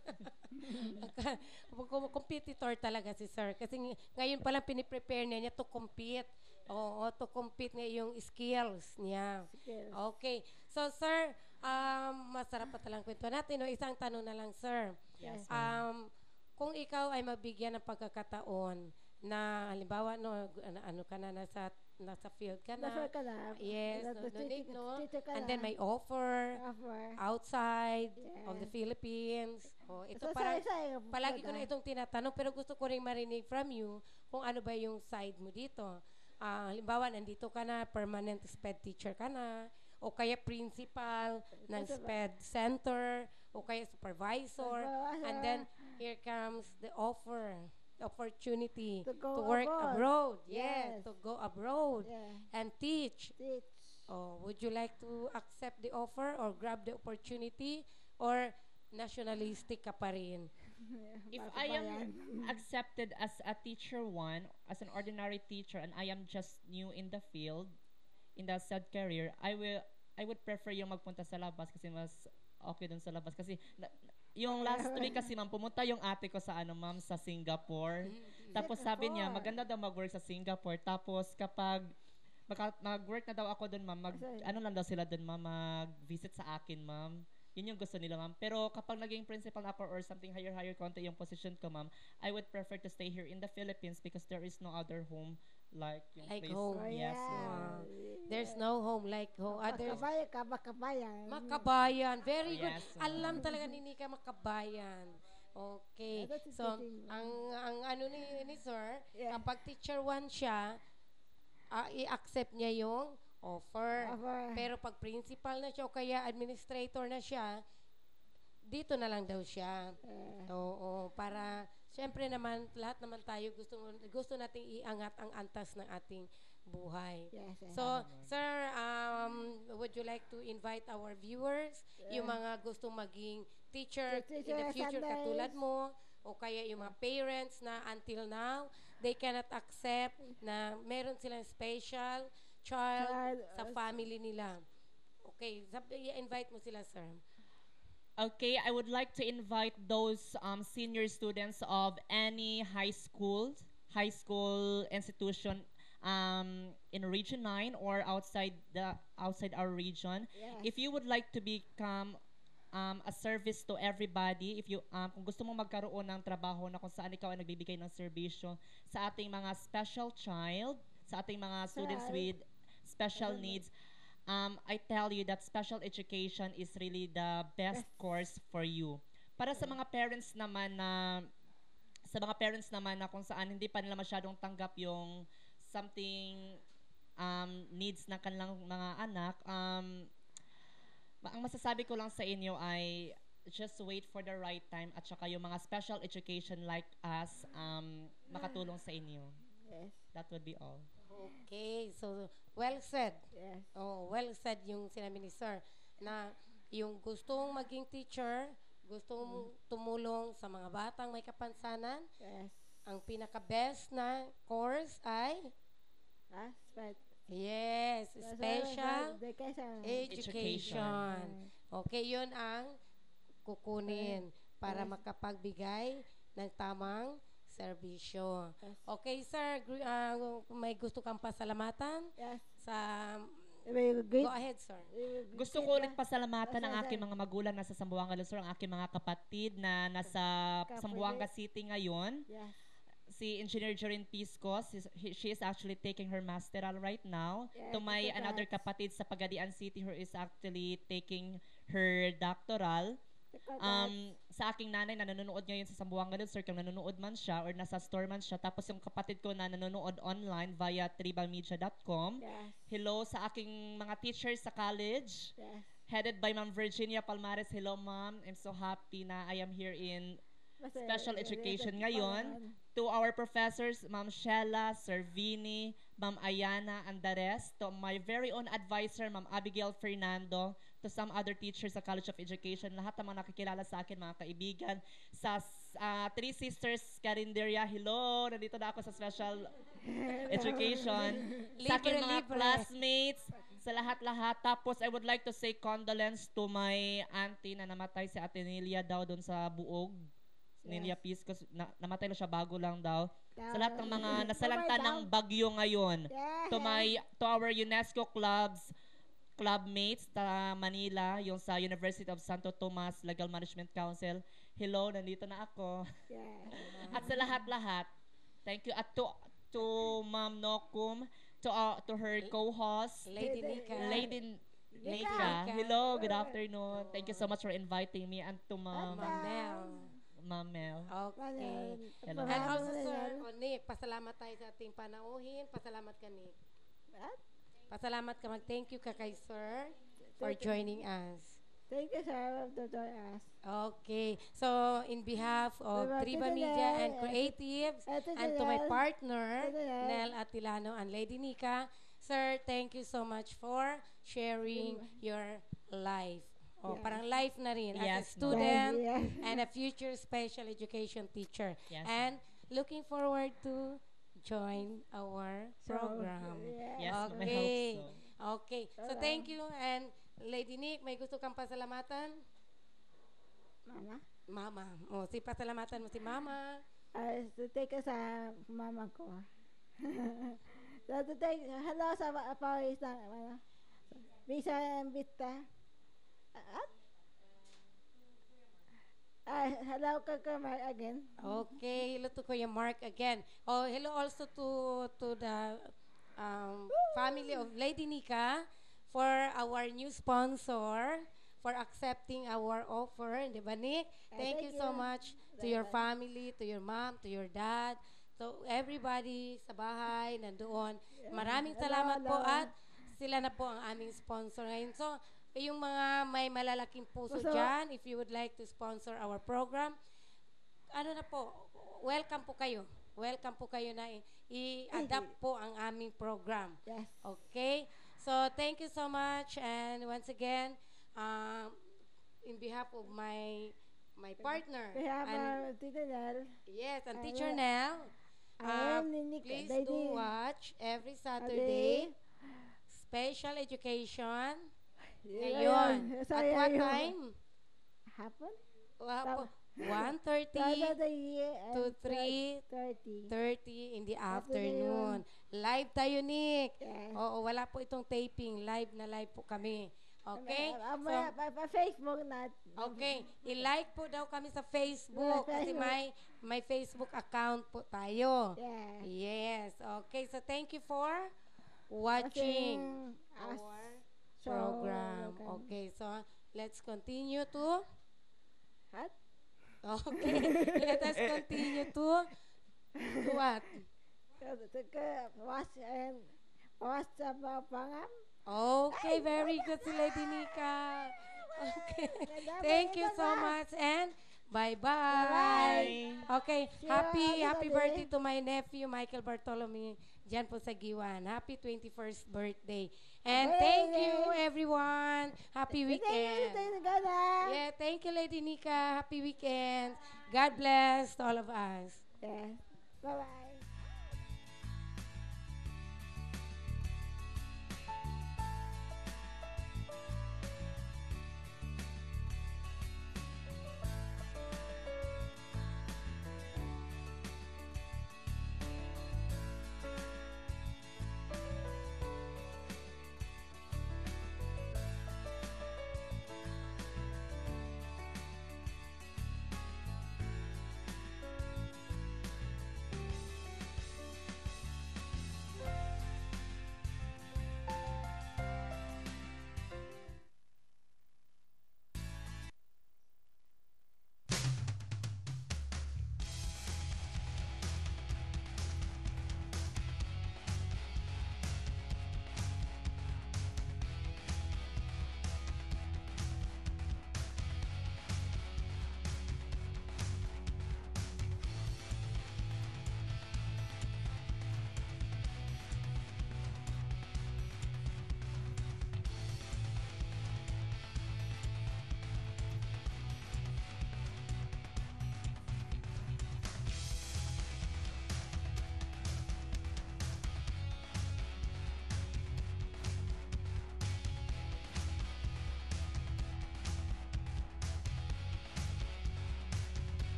Kum- Competitor talaga si sir. Kasi ng- ngayon pa lang piniprepare niya, niya to compete. Oo, to compete niya yung skills niya. Skills. Okay. So, sir, um, masarap pa talang kwento natin. No? Isang tanong na lang, sir. Yes, Um, ma'am. kung ikaw ay mabigyan ng pagkakataon na, halimbawa, no, ano, ano ka na, nasa, nasa field ka na. Nasa ka na. Yes, no, Nasa no, Nick, no? teacher ka And then na. may offer Offer. outside of the Yes. Philippines. Oh, ito So, parang, sa- sa- palagi ko sa- na itong tinatanong, pero gusto ko rin marinig from you kung ano ba yung side mo dito. Ah, halimbawa, nandito ka na, permanent SPED teacher ka na, o kaya principal ng Principal. SPED center, o kaya supervisor, Supervisor. and then here comes the offer, the opportunity To go work abroad. abroad. Yes, Yes. to go abroad Yeah. and teach. Teach. Oh, would you like to accept the offer or grab the opportunity or nationalistic ka pa rin? If Bata I pa am yan. accepted as a teacher one, as an ordinary teacher, and I am just new in the field, in the said career, I will, I would prefer yung magpunta sa labas kasi mas okay dun sa labas. Kasi na- yung last week kasi ma'am, pumunta yung ate ko sa ano ma'am, sa Singapore. Tapos sabi niya, Singapore. maganda daw mag-work sa Singapore. Tapos kapag maka- mag-work na daw ako dun ma'am, mag, Kasi- ano lang daw sila dun ma'am, mag-visit sa akin ma'am. Yun yung gusto nila, ma'am. Pero kapag naging principal ako or something higher, higher konti yung position ko, ma'am, I would prefer to stay here in the Philippines because there is no other home like yung Like place. home. Oh, Yes, yeah. ma'am. There's no home like home. Others, Makabayan ka, makabayan. makabayan. Very good. Yes, ma'am. Alam talaga ni Nika makabayan. Okay. Yeah, that's So, interesting. ang ang ano ni, ni sir, Yeah. kapag teacher one siya, ah, i-accept niya yung offer. Offer. Pero pag principal na siya o kaya administrator na siya, dito na lang daw siya. Eh, Oo, para syempre naman lahat naman tayo gusto gusto nating iangat ang antas ng ating buhay. yes, yes. So, sir, um, would you like to invite our viewers, yung mga gustong maging teacher in Teacher the future Sundays. katulad mo, o kaya yung mga parents na until now, they cannot accept na meron silang special child Child, sa uh, family nila. Okay, sab- i-invite mo sila, sir. Okay, I would like to invite those um, senior students of any high school, high school institution um, in Region nine or outside the outside our region. Yes. If you would like to become um, a service to everybody. If you um, kung gusto mong magkaroon ng trabaho na kung saan ikaw ay nagbibigay ng serbisyo sa ating mga special child, sa ating mga students Child. with special needs, um, I tell you that special education is really the best course for you. Para sa mga parents naman na sa mga parents naman na kung saan hindi pa nila masyadong tanggap yung something um, needs ng kanilang mga anak, um, ma- ang masasabi ko lang sa inyo ay just wait for the right time at saka yung mga special education like us um, makatulong sa inyo. Yes. That would be all. Okay, so well said. Yes. Oh, well said yung sinabi ni Sir na yung gustong maging teacher, gustong tumulong sa mga batang may kapansanan, Yes. ang pinaka-best na course ay Ah, spread. yes, special Education. education. Okay, yun ang kukunin para Yes. makapagbigay ng tamang serbisyo. Yes. Okay, sir, gr- ah, may gusto kang pasalamatan Yes. sa Very good. Go ahead, sir. Gusto ko ulit pasalamatan ang Yes, aking sir. mga magulang nasa Zamboanga Luzon, ang aking mga kapatid na nasa Kapatid. Zamboanga City ngayon. Yes. Si Engineer Jorin Pisco, she's- he- she is actually taking her masteral right now. Yes, To my congrats. another kapatid sa Pagadian City who is actually taking her doctoral. Um, sa aking nanay na nanonood ngayon sa Zamboanga Luzon, kung nanonood man siya or nasa store man siya. Tapos yung kapatid ko na nanonood online via tribalmedia dot com. Yes. Hello sa aking mga teachers sa college. Yes. Headed by Ma'am Virginia Palmares. Hello, Ma'am. I'm so happy na I am here in Basta- special education basta- ngayon. To our professors, Ma'am Shella, Sir Vini, Ma'am Ayana, and the rest. To my very own advisor, Ma'am Abigail Fernando. To some other teachers sa College of Education. Lahat ng mga nakikilala sa akin, mga kaibigan. Sa ah, Three Sisters Carinderia, hello. Nandito na ako sa special education. Sa aking Libre, mga libre. classmates, sa lahat-lahat. Tapos, I would like to say condolence to my auntie na namatay si Ate Nelia daw doon sa Buog. Nelia Pisco. Na, namatay na siya bago lang daw. Sa lahat ng mga nasalanta ng bagyo ngayon. Yes. To my to our UNESCO clubs, clubmates sa Manila, yung sa University of Santo Tomas Legal Management Council. Hello, nandito na ako. Yes. At sa lahat-lahat, thank you. At to, to Ma'am Nokum, to, uh, to her co-host, Lady Nika. Lady Nika. Hello, good afternoon. Thank you so much for inviting me. And to Ma'am, Ma'am Mel. Ma'am Mel. Okay. Hello. And also, sir, oh, Nick, pasalamat tayo sa ating panauhin. Pasalamat ka, Nick. What? Pasalamat ka, mag-thank you ka kay sir for joining us. Thank you, sir, to join us. Okay. So, in behalf of Diba, Triba Tita Media Nel, and eh, Creatives, eh, Tita and to my Nel, partner, Tita Nel. Nel Atilano and Lady Nika, sir, thank you so much for sharing your life. Oh, Yeah. parang life na rin as a Yes, ma'am. student Yes. and a future special education teacher. Yes, And looking forward to join our So, program. yeah. Yes, ma'am, I Okay. hope so. Okay. So, Alright. thank you. And Lady Nick, may gusto kang pasalamatan? Mama. Mama. O, si pasalamatan mo si Mama. Ay, to take us sa mama ko. So, to take, hello sa pa- pawis na, ano, Bisa and Vita. At? Ah, hello, Kaka Mark again. Okay. Hello to Kuya Mark again. Oh, hello also to to the um, family of Lady Nika for our new sponsor for accepting our offer. Di ba, Nick? Thank, thank you so you. much to your family, to your mom, to your dad, to everybody sa bahay, nandoon. Maraming Hello, salamat po hello. at sila na po ang aming sponsor ngayon. So, yung mga may malalaking puso Puso. dyan, if you would like to sponsor our program, ano na po, welcome po kayo. Welcome po kayo na i- i-adapt po ang aming program. Yes. Okay? So, thank you so much. And once again, um, in behalf of my my partner, We have and, our Tita Nel. yes, and I Teacher will- Nell, I uh, am Ninika. please Lady. do watch every Ade. Saturday, special education. Ayun. Ngayon. At Sorry, what ayun. time? Hapon? Wa- Tama. one thirty Saturday to and three thirty. thirty in the Afternoon. afternoon. Live tayo, Nick. Yes. Oo, wala po itong taping. Live na live po kami. Okay? Uh, So, uh, pa, pa Facebook na. okay. I-like po daw kami sa Facebook kasi Facebook. may may Facebook account po tayo. Yeah. Yes. Okay. So, thank you for watching Watching us our show program. program. Okay. So, let's continue to What? Okay. Let us continue to to what? Was and was sa mga pangam. Okay, very good si Lady Nika. Okay. Thank you so much and bye-bye. Bye-bye. Okay, See you, happy happy everybody. birthday to my nephew Michael Bartolome dyan po sa Giwan. Happy twenty-first birthday. And thank you everyone. Happy weekend. Yeah, thank you Lady Nika. Happy weekend. God bless to all of us. Yes. Bye-bye.